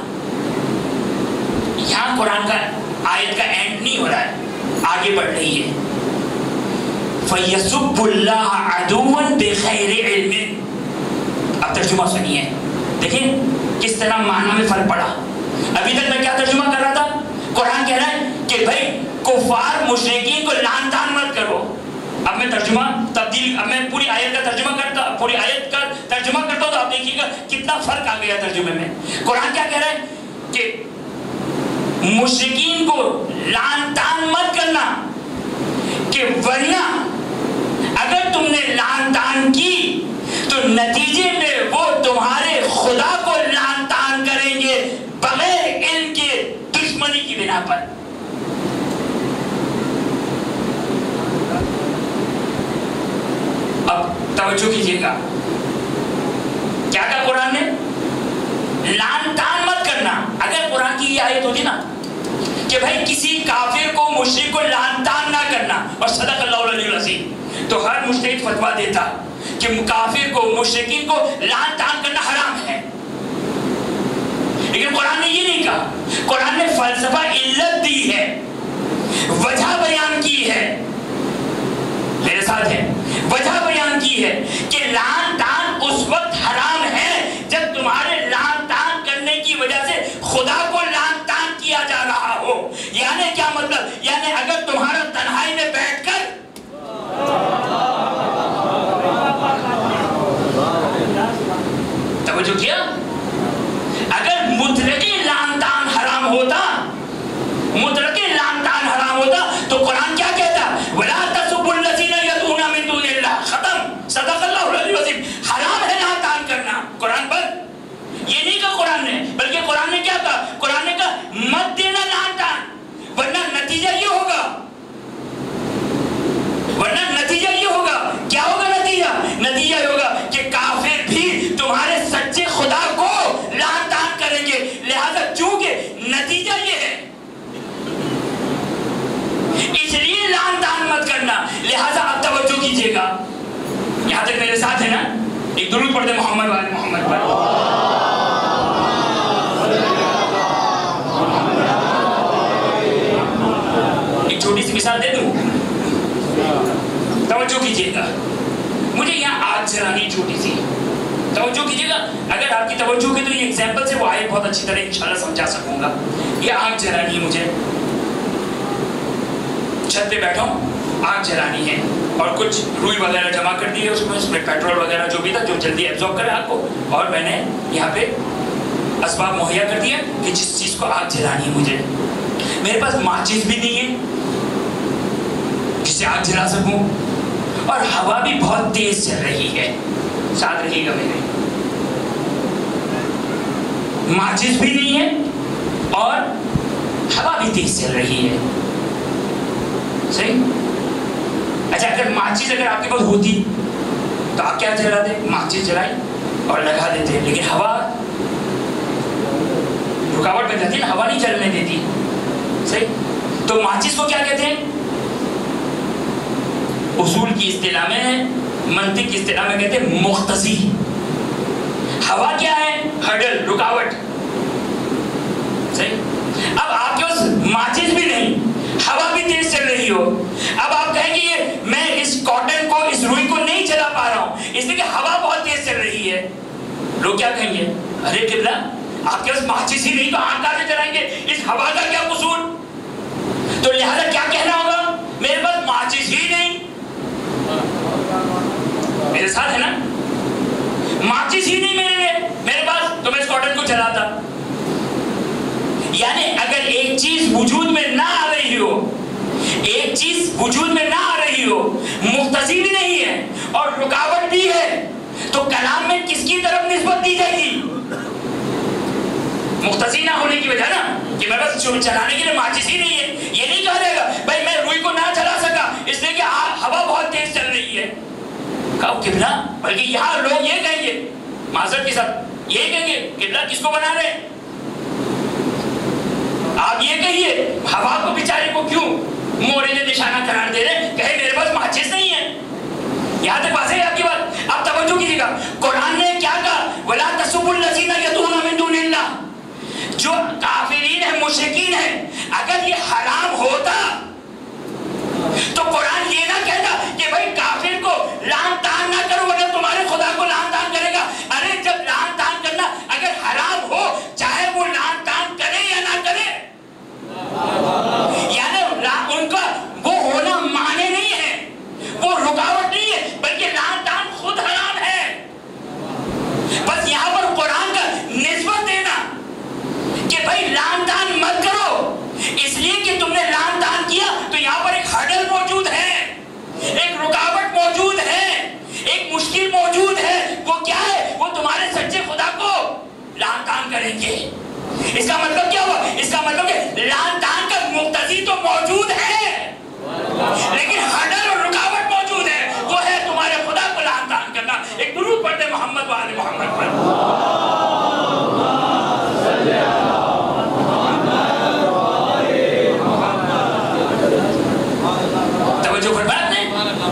یہاں قرآن کا آیت کا اینڈ نہیں ہو رہا ہے, آگے بڑھ رہی ہے. فَيَسُبُّ اللَّهَ عَدُوًّا بِغَيْرِ عِلْمٍ. اب اب ترجمہ سنیے، دیکھیں کس طرح معنی میں فرق پڑا. ابھی تک میں کیا ترجمہ کر رہا تھا؟ قرآن کہہ رہا ہے کہ بھائی کفار مشرکین کو لعن طعن مت کرو. اب میں ترجمہ تبدیل، اب میں پوری آیت کا ترجمہ کرتا ہوں تو آپ دیکھیے گا کتنا فرق آ گیا ترجمے میں. قرآن کیا کہہ رہا ہے کہ مشرکین کو لعن طعن مت کرنا، کہ ورنہ اگر تم نے لعن طعن کی تو نتیجے میں وہ تمہارے خدا کو لعن طعن کریں گے بغیر علم کے، دشمنی کی بنا پر. اب توجہ کیجیے گا کیا کہا قرآن نے؟ لعن طعن مت کرنا. اگر قرآن کی یہ آیت ہوتی نا کہ بھائی کسی کافر کو مشرک کو لعن طعن نہ کرنا، اور صدق اللہ العلی العظیم، تو ہر مجتہد فتویٰ دیتا کہ کافر کو مشرکین کو لعن طعن کرنا حرام ہے. لیکن قرآن نے یہ نہیں کہا. قرآن نے فلسفہ علت دی ہے، وجہ بیان کی ہے. میرے ساتھ ہے، وجہ بیان کی ہے کہ لعن طعن اس وقت حرام ہے جب تمہارے لعن طعن کرنے کی وجہ سے خدا کو لعن طعن کیا جا رہا ہو. یعنی کیا مطلب؟ یعنی اگر تمہارا تنہائی میں بیٹھ کر توجہ کیا، اگر مطلقی لعن طعن حرام ہوتا، مطلقی لعن طعن حرام ہوتا تو قرآن کیا کہتا؟ وَلَا تَسُبُّوا الَّذِينَ يَدْعُونَ مِن دُونِ اللَّهِ. ختم، صدق اللہ العلی العظیم. حرام ہے لعن طعن کرنا. قرآن پر یہ نہیں کہا قرآن نے، بلکہ قرآن نے کیا کہا؟ قرآن نے کہا مت دینا لعن طعن، ورنہ نتیجہ یہ ہوگا، کیا ہوگا نتیجہ؟ نتیجہ یہ ہوگا کہ کافر بھی تمہارے سچے خدا کو لعن طعن کریں گے. لہذا چونکہ نتیجہ یہ ہے اس لیے لعن طعن مت کرنا. لہذا آپ توجہ کیجئے گا، یہاں تک میرے ساتھ ہے نا؟ ایک درود پڑھتے محمد والے محمد پر. ایک چھوٹی سی مثال دے دوں، توجہ کیجئے گا. مجھے یہاں آگ جلانی چھوٹی سی، توجہ کیجئے گا. اگر آپ کی توجہ کی تو یہ ایگزامپل سے وہ آیت بہت اچھی طرح انشاءاللہ سمجھا سکوں گا. یہ آگ جلانی ہے، مجھے چھت پہ بیٹھا ہوں، آگ جلانی ہے اور کچھ روئی وغیرہ جمع کر دی ہے اس میں پیٹرول وغیرہ جو بھی تھا جو جلدی ایبزارب کرے آگ کو، اور میں نے یہاں پہ اسباب مہیا کر دیا کہ جس چیز کو آگ جلانی ہے. مجھے میرے پاس ماچس بھی نہیں ہے جس سے آگ جلا سکوں، اور ہوا بھی بہت تیز چل رہی ہے. ساتھ رہیے گا میرے، ماچس بھی نہیں ہے اور ہوا بھی تیز چل رہی ہے. صحیح؟ اچھا اگر ماچس اگر آپ کے پاس ہوتی تو آپ کیا جلاتے؟ ماچس جلائی اور لگا دیتے. لیکن ہوا رکاوٹ بن جاتی ہے نا، ہوا نہیں چلنے دیتی. صحیح؟ تو ماچس کو کیا کہتے ہیں؟ اصول کی اصطلاح میں، منطق کی اصطلاح میں کہتے ہیں مختزی. ہوا کیا ہے؟ ہرڈل، رکاوٹ. صحیح؟ اب آپ کے پاس ماچس بھی نہیں، ہوا بھی تیز چل رہی ہو، اب آپ کہیں گے یہ میں اس کاٹن کو، اس روئی کو نہیں چلا پا رہا ہوں اس لیے کہ ہوا بہت تیز چل رہی ہے. لوگ کیا کہیں گے؟ ارے قبلہ آپ کے پاس ماچس ہی نہیں تو آگ کہاں سے جلائیں گے؟ اس ہوا کا کیا قصور؟ تو لہذا کیا کہنا ہوگا؟ میرے پاس ماچس ہی نہیں. میرے ساتھ ہے نا؟ ماچس ہی نہیں میرے پاس تو میں اس کاٹن کو جلاتا. یعنی اگر ایک چیز وجود میں نہ آ رہی ہو، ایک چیز وجود میں نہ آ رہی ہو، مقتضی بھی نہیں ہے اور رکاوٹ بھی ہے، تو کلام میں کس کی طرف نسبت دی جائے گی؟ مقتضی نہ ہونے کی وجہ نا کہ میرے پاس چلانے کے لیے ماچس ہی نہیں ہے. یہ نہیں کہا جائے گا بھائی میں روئی کو نہ چلا سکا اس لیے کہ ہوا بہت تیز چل رہی ہے. کہا قبلہ، بلکہ یہاں لوگ یہ کہیں گے معذرت کے ساتھ، یہ کہیں گے قبلہ کس کو بنا رہے ہیں آپ؟ یہ کہیے ہوا کو بیچارے کو کیوں مورے نے نشانہ قرار دے رہے، کہے میرے پاس ماچس نہیں ہے. یہاں تک واضح ہے آپ کی بات؟ آپ توجہ کیجیے گا، قرآن نے کیا کہا؟ وَلَا تَسُبُّوا الَّذِينَ يَدْعُونَ مِن دُونِ اللَّهِ. جو کافرین ہیں، مشرکین ہیں، اگر یہ حرام ہوتا تو قرآن یہ نہ کہتا کہ بھائی کافر کو لعن طعن نہ کرو ورنہ تمہارے خدا کو لعن طعن کرے گا. ارے گے. اس کا مطلب کیا ہوا؟ اس کا مطلب کہ لعن طعن کا مقتضی تو موجود ہے لیکن ہڈل اور رکاوٹ موجود ہے. وہ ہے تمہارے خدا کو لعن طعن کرنا. ایک درود پڑھ دے محمد و آل محمد پر. توجہ فرمایا آپ نے؟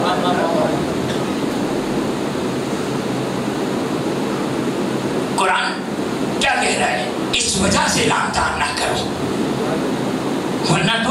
قرآن کیا کہہ رہا ہے؟ اس وجہ سے لعن طعن نہ کرو، ورنہ تو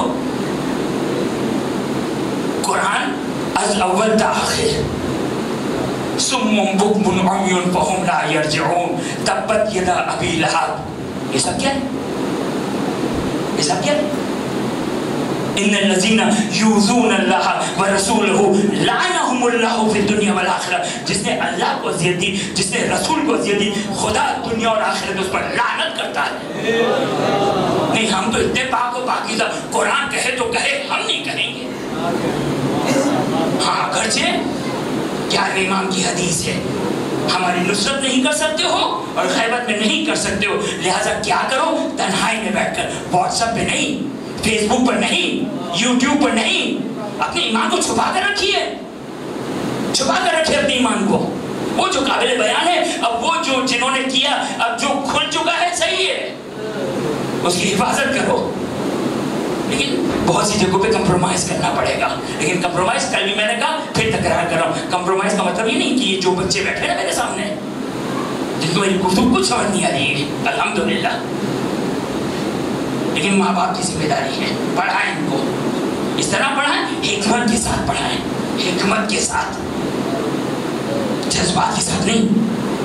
قرآن از اول تا آخر صم بکم عمی فہم لا یرجعون تبت یدا ابی لہب. یہ سب کیا ہے؟ یہ سب کیا ہے؟ ان الذین یؤذون اللہ ورسولہ لعنہم اللہ فی الدنیا والآخرہ. جس نے اللہ کو اذیت دی، جس نے رسول کو اذیت دی، خدا دنیا اور آخرت اس پر لعنت کرتا ہے. نہیں ہم تو اتنے پاک و پاکیزہ، قرآن کہے تو کہے، ہم نہیں کہیں گے. ہاں اگرچہ 11 امام کی حدیث ہے، ہماری نصرت نہیں کر سکتے ہو اور غیبت میں نہیں کر سکتے ہو، لہٰذا کیا کرو؟ تنہائی میں بیٹھ کر، واٹس ایپ پہ نہیں، فیس بک پر نہیں، یوٹیوب پر نہیں، اپنے ایمان کو چھپا کر رکھیے، چھپا کر رکھیے اپنے ایمان کو. وہ جو قابل بیان ہے، اب وہ جو جنہوں نے کیا، اب جو کھل چکا ہے صحیح ہے، اس کی حفاظت کرو. لیکن بہت سی جگہوں پہ کمپرومائز کرنا پڑے گا. لیکن کمپرومائز کل بھی میں نے کہا، پھر تکرار کر رہا ہوں، کمپرومائز کا مطلب یہ نہیں کہ یہ جو بچے بیٹھے نا میرے سامنے جن کو میری گفتگو کچھ سمجھ نہیں آ رہی ہے الحمدللہ، لیکن ماں باپ کی ذمہ داری ہے، پڑھائیں ان کو، اس طرح پڑھائیں، حکمت کے ساتھ پڑھائیں، حکمت کے ساتھ، جذبات کے ساتھ نہیں.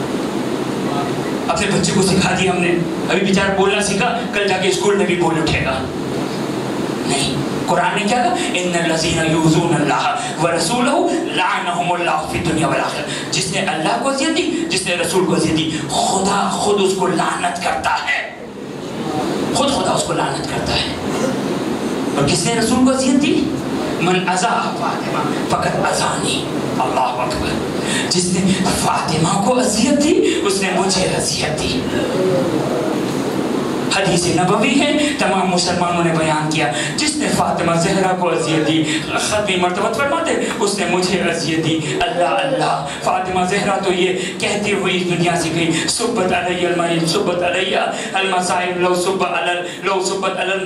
اپنے بچے کو سکھا دیا ہم نے، ابھی بیچارہ بولنا سیکھا، کل جا کے اسکول میں بھی بول اٹھے گا. نہیں، قرآن نے کیا کہا؟ ان الذین یؤذون اللہ ورسولہ لعنہم اللہ فی الدنیا والآخرہ. جس نے اللہ کو اذیت دی، جس نے رسول کو اذیت دی، خدا خود اس کو لعنت کرتا ہے. خود خدا اس کو لعنت کرتا ہے. اور کس نے رسول کو اذیت دی؟ من اذا فاطمہ فقط اذانی. اللہ اکبر. جس نے فاطمہ کو اذیت دی، اس نے مجھے اذیت دی. حدیث نبوی ہے، تمام مسلمانوں نے بیان کیا. جس نے فاطمہ زہرا کو اذیت دی، ختمی مرتبہ فرماتے اس نے مجھے اذیت دی. اللہ اللہ. فاطمہ زہرا تو یہ کہتی ہوئی دنیا سے گئی، صبت علی المائل صبت علی المصائب لو صبت علی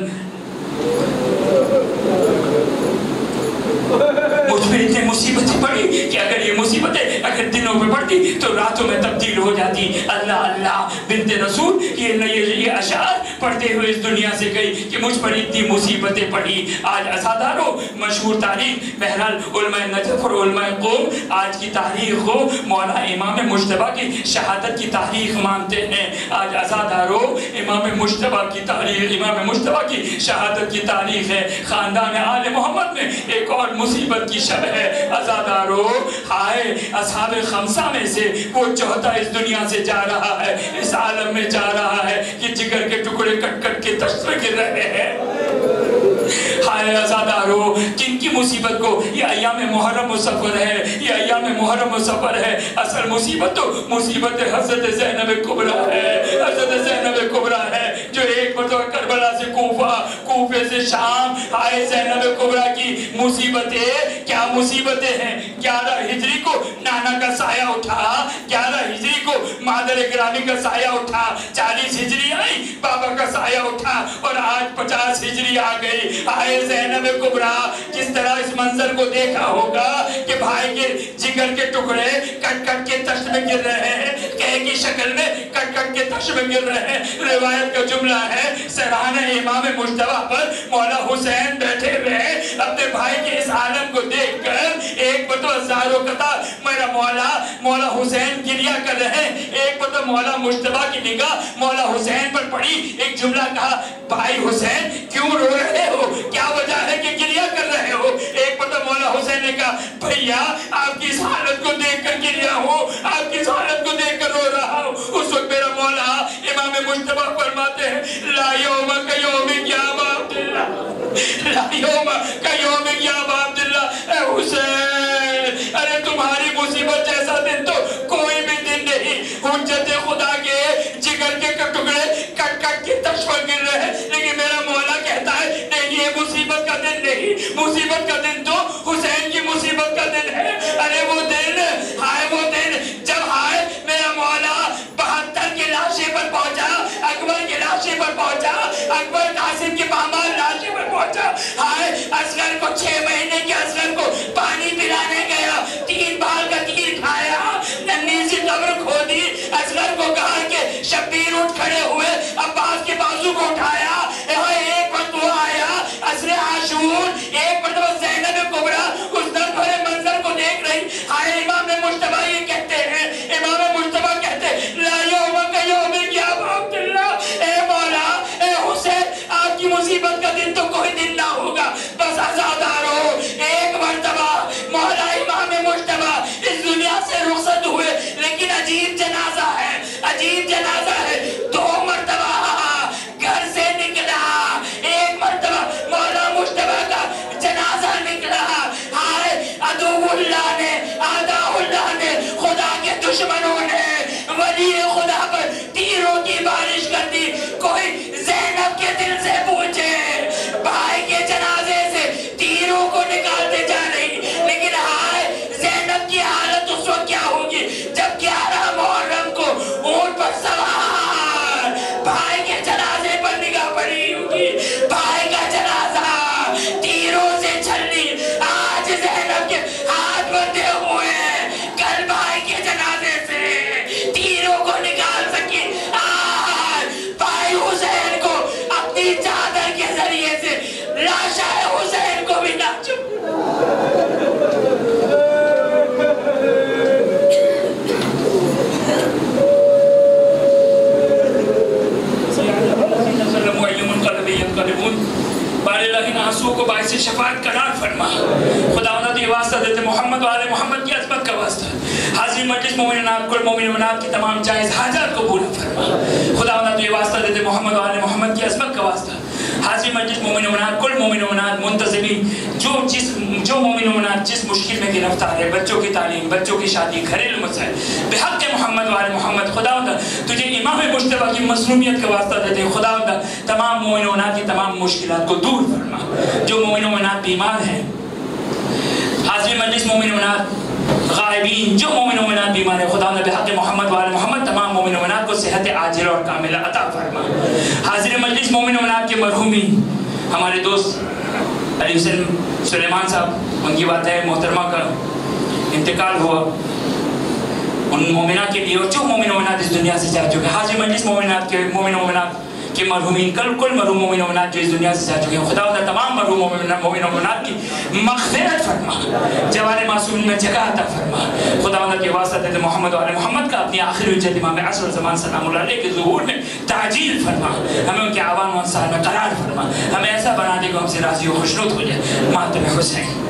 مجھ پہ اتنے مصیبتیں پڑی کہ اگر یہ مصیبتیں اگر دنوں پہ پڑتی تو راتوں میں تبدیل ہو جاتی. اللہ اللہ. بنت رسول یہ اشعار پڑھتے ہوئے اس دنیا سے گئی کہ مجھ پر اتنی مصیبتیں پڑی. آج عزاداروں مشہور تاریخ، بہرحال علماء نجف اور علماء قوم آج کی تاریخ کو مولا امام مجتبیٰ کی شہادت کی تاریخ مانتے ہیں. آج عزاداروں امام مجتبیٰ کی تاریخ، امام مجتبیٰ کی شہادت کی تاریخ ہے. خاندان آل محمد میں ایک اور مصیبت کی شب ہے. عزادارو ہائے اصحاب خمسہ میں سے وہ چوتھا اس دنیا سے جا رہا ہے، اس عالم میں جا رہا ہے کہ جگر کے ٹکڑے کٹ کٹ کے تشت میں گر رہے ہیں. ہائے عزادارو جن کی مصیبت کو یہ ایام محرم و سفر ہے، یہ ایام محرم و سفر ہے. اصل مصیبت تو مصیبت حضرت زینب کبریٰ ہے، حضرت زینب کبریٰ ہے جو ایک مرتبہ کربلا سے کوفہ، کوفے سے شام. ہائے زینب کبریٰ کی مصیبتیں کیا مصیبتیں ہیں. 11 ہجری کو نانا کا سایہ اٹھا، 11 ہجری کو مادر گرامی کا سایہ اٹھا، 40 ہجری آئی بابا کا سایہ اٹھا، اور آج 50 ہجری آ گئی. آئے زینب کبریٰ کس طرح اس منظر کو دیکھا ہوگا کہ بھائی کے جگر کے ٹکڑے کٹ کٹ کے تشت میں گر رہے ہیں، کہے کی شکل میں کٹ کٹ کے تشت میں گر رہے ہیں. روایت کا جملہ ہے سرحانہ امام مجتبیٰ پر مولا حسین بیٹھے ہوئے اپنے بھائی کے اس عالم کو دیکھ کر ایک بتو ہزاروں قطع میرا مولا حسین گریہ کر رہے ہیں. ایک بتو مولا مجتبیٰ کی نگاہ مولا حسین پر پڑی، ایک جملہ کہا بھائی حسین کیوں رو رہے ہو، کیا وجہ ہے کہ گریہ کر رہے ہو. ایک بتو مولا حسین نے کہا بھیا آپ کی اس حالت کو دیکھ کر گریہ ہو، آپ کی اس حالت کو دیکھ کر رو رہا ہوں. اس وقت میرا مولا امام مجتبیٰ فرماتے ہیں لا یوم کا یوم یا ابا عبداللہ، لا یوم کا یوم یا ابا عبداللہ. اے حسین ارے تمہاری مصیبت جیسا دن تو کوئی بھی دن نہیں. حجت خدا کے جگر کے ٹکڑے مصیبت کا دن نہیں، مصیبت کا دن تو حسین کی مصیبت کا دن ہے۔ ارے وہ دن، ہائے وہ دن جب ہائے میرا مولا 72 کی لاشیں پر پہنچا، اکبر کی لاشیں پر پہنچا، اکبر قاسم کی پامال لاشیں پر پہنچا۔ ہائے اصغر کو 6 مہینے کے اصغر کو پانی پلانے گیا، 3 بال کا تیر کھایا، ننھی سی قبر کھودی، اصغر کو کہا کہ شبیر اٹھ کھڑے ہوئے، عباس کے بازو کو اٹھایا، ایک مرتبہ آیا عصر عاشور، ایک مرتبہ زینب کبریٰ اس درد بھرے منظر کو دیکھ رہی۔ ہائے امام مجتبیٰ یہ کہتے ہیں، امام مجتبیٰ کہتے ہیں لا یوم کا یوم کی ابا عبداللہ، اے مولا اے حسین آپ کی مصیبت کا دن تو کوئی دن نہ ہوگا، بس عزادار ہو۔ ایک مرتبہ مولا امام مجتبیٰ اس دنیا سے رخصت ہوئے، لیکن عجیب جنازہ ہے، عجیب جنازہ ہے۔ 2 مرتبہ گھر سے نکلا، ایک مرتبہ مولا مجتبیٰ کا جنازہ نکلا۔ ہائے عدو اللہ نے، اعداء اللہ نے، خدا کے دشمنوں نے ولی خدا پر تیروں کی بارش کر دی۔ کوئی زینب کے دل سے پوچھے، بھائی کے جنازے سے تیروں کو نکالتے جا رہی، لیکن ہائے زینب کی حالت اس وقت کیا ہوگی جب 11 محرم کو اونٹ پر سوار بھائی کے جنازے پر نگاہ پڑی ہوگی، بھائی کا جنازہ تیروں سے چھلنی۔ آج زینب کے ہاتھ بندھے ہوئے ہیں، کل بھائی کے جنازے سے تیروں کو نکال سکی۔ آج بھائی حسین کو اپنی چادر کے ذریعے سے لاشا حسین کو بھی نہ چھپ۔ آنسو کو باعث شفاعت قرار فرما۔ خداوند یہ واسطہ دیتے محمد و آل محمد کی عظمت کا واسطہ، حاضر مجلس مومنات کل مومنات کی تمام جائز حاجات کو پورا فرما۔ خداوند یہ واسطہ دیتے محمد و آل محمد کی عظمت کا واسطہ، حاضر مجلس مومنات کل مومنات منتظمین جو مومنات جس مشکل میں گرفتار ہے، بچوں کی تعلیم، بچوں کی شادی، گھریلو مسائل، بحق محمد و آل محمد خداوند تجھے امام مجتبیٰ کی مظلومیت کا واسطہ دیتے ہیں۔ خداوند تمام مومنات کی تمام مشکلات کو دور فرما۔ جو مومنات بیمار ہیں، حاضر مجلس مومنات غائبین، جو مومنات بیمار ہیں، خداوند بحق محمد و آل محمد تمام مومنات کو صحت عاجلہ اور کاملہ عطا فرما۔ حاضر مجلس مومنات کے مرحومین، ہمارے دوست علی حسین سلیمان صاحب، ان کی بات ہے محترمہ کا انتقال ہوا، ان مومنات کے لیے اور جو مومنات اس دنیا سے جا چکے، حاضر مجلس مومنات کے مرحومین، کل مرحوم مومنات جو اس دنیا سے جا چکے ہیں، خداوند تمام مرحوم مومنات کی مغفرت فرما، جوار معصومین میں جگہ عطا فرما۔ خداوند کے واسطہ دیتے محمد و آل محمد کا اپنی آخری حجت امام عصر زمان سلام اللہ علیہ کے ظہور میں تعجیل فرما، ہمیں ان کے عوام و انصار میں قرار فرما، ہمیں ایسا بنا دے کہ ہم سے راضی و خوشنود ہو جائے۔ ماتم حسین۔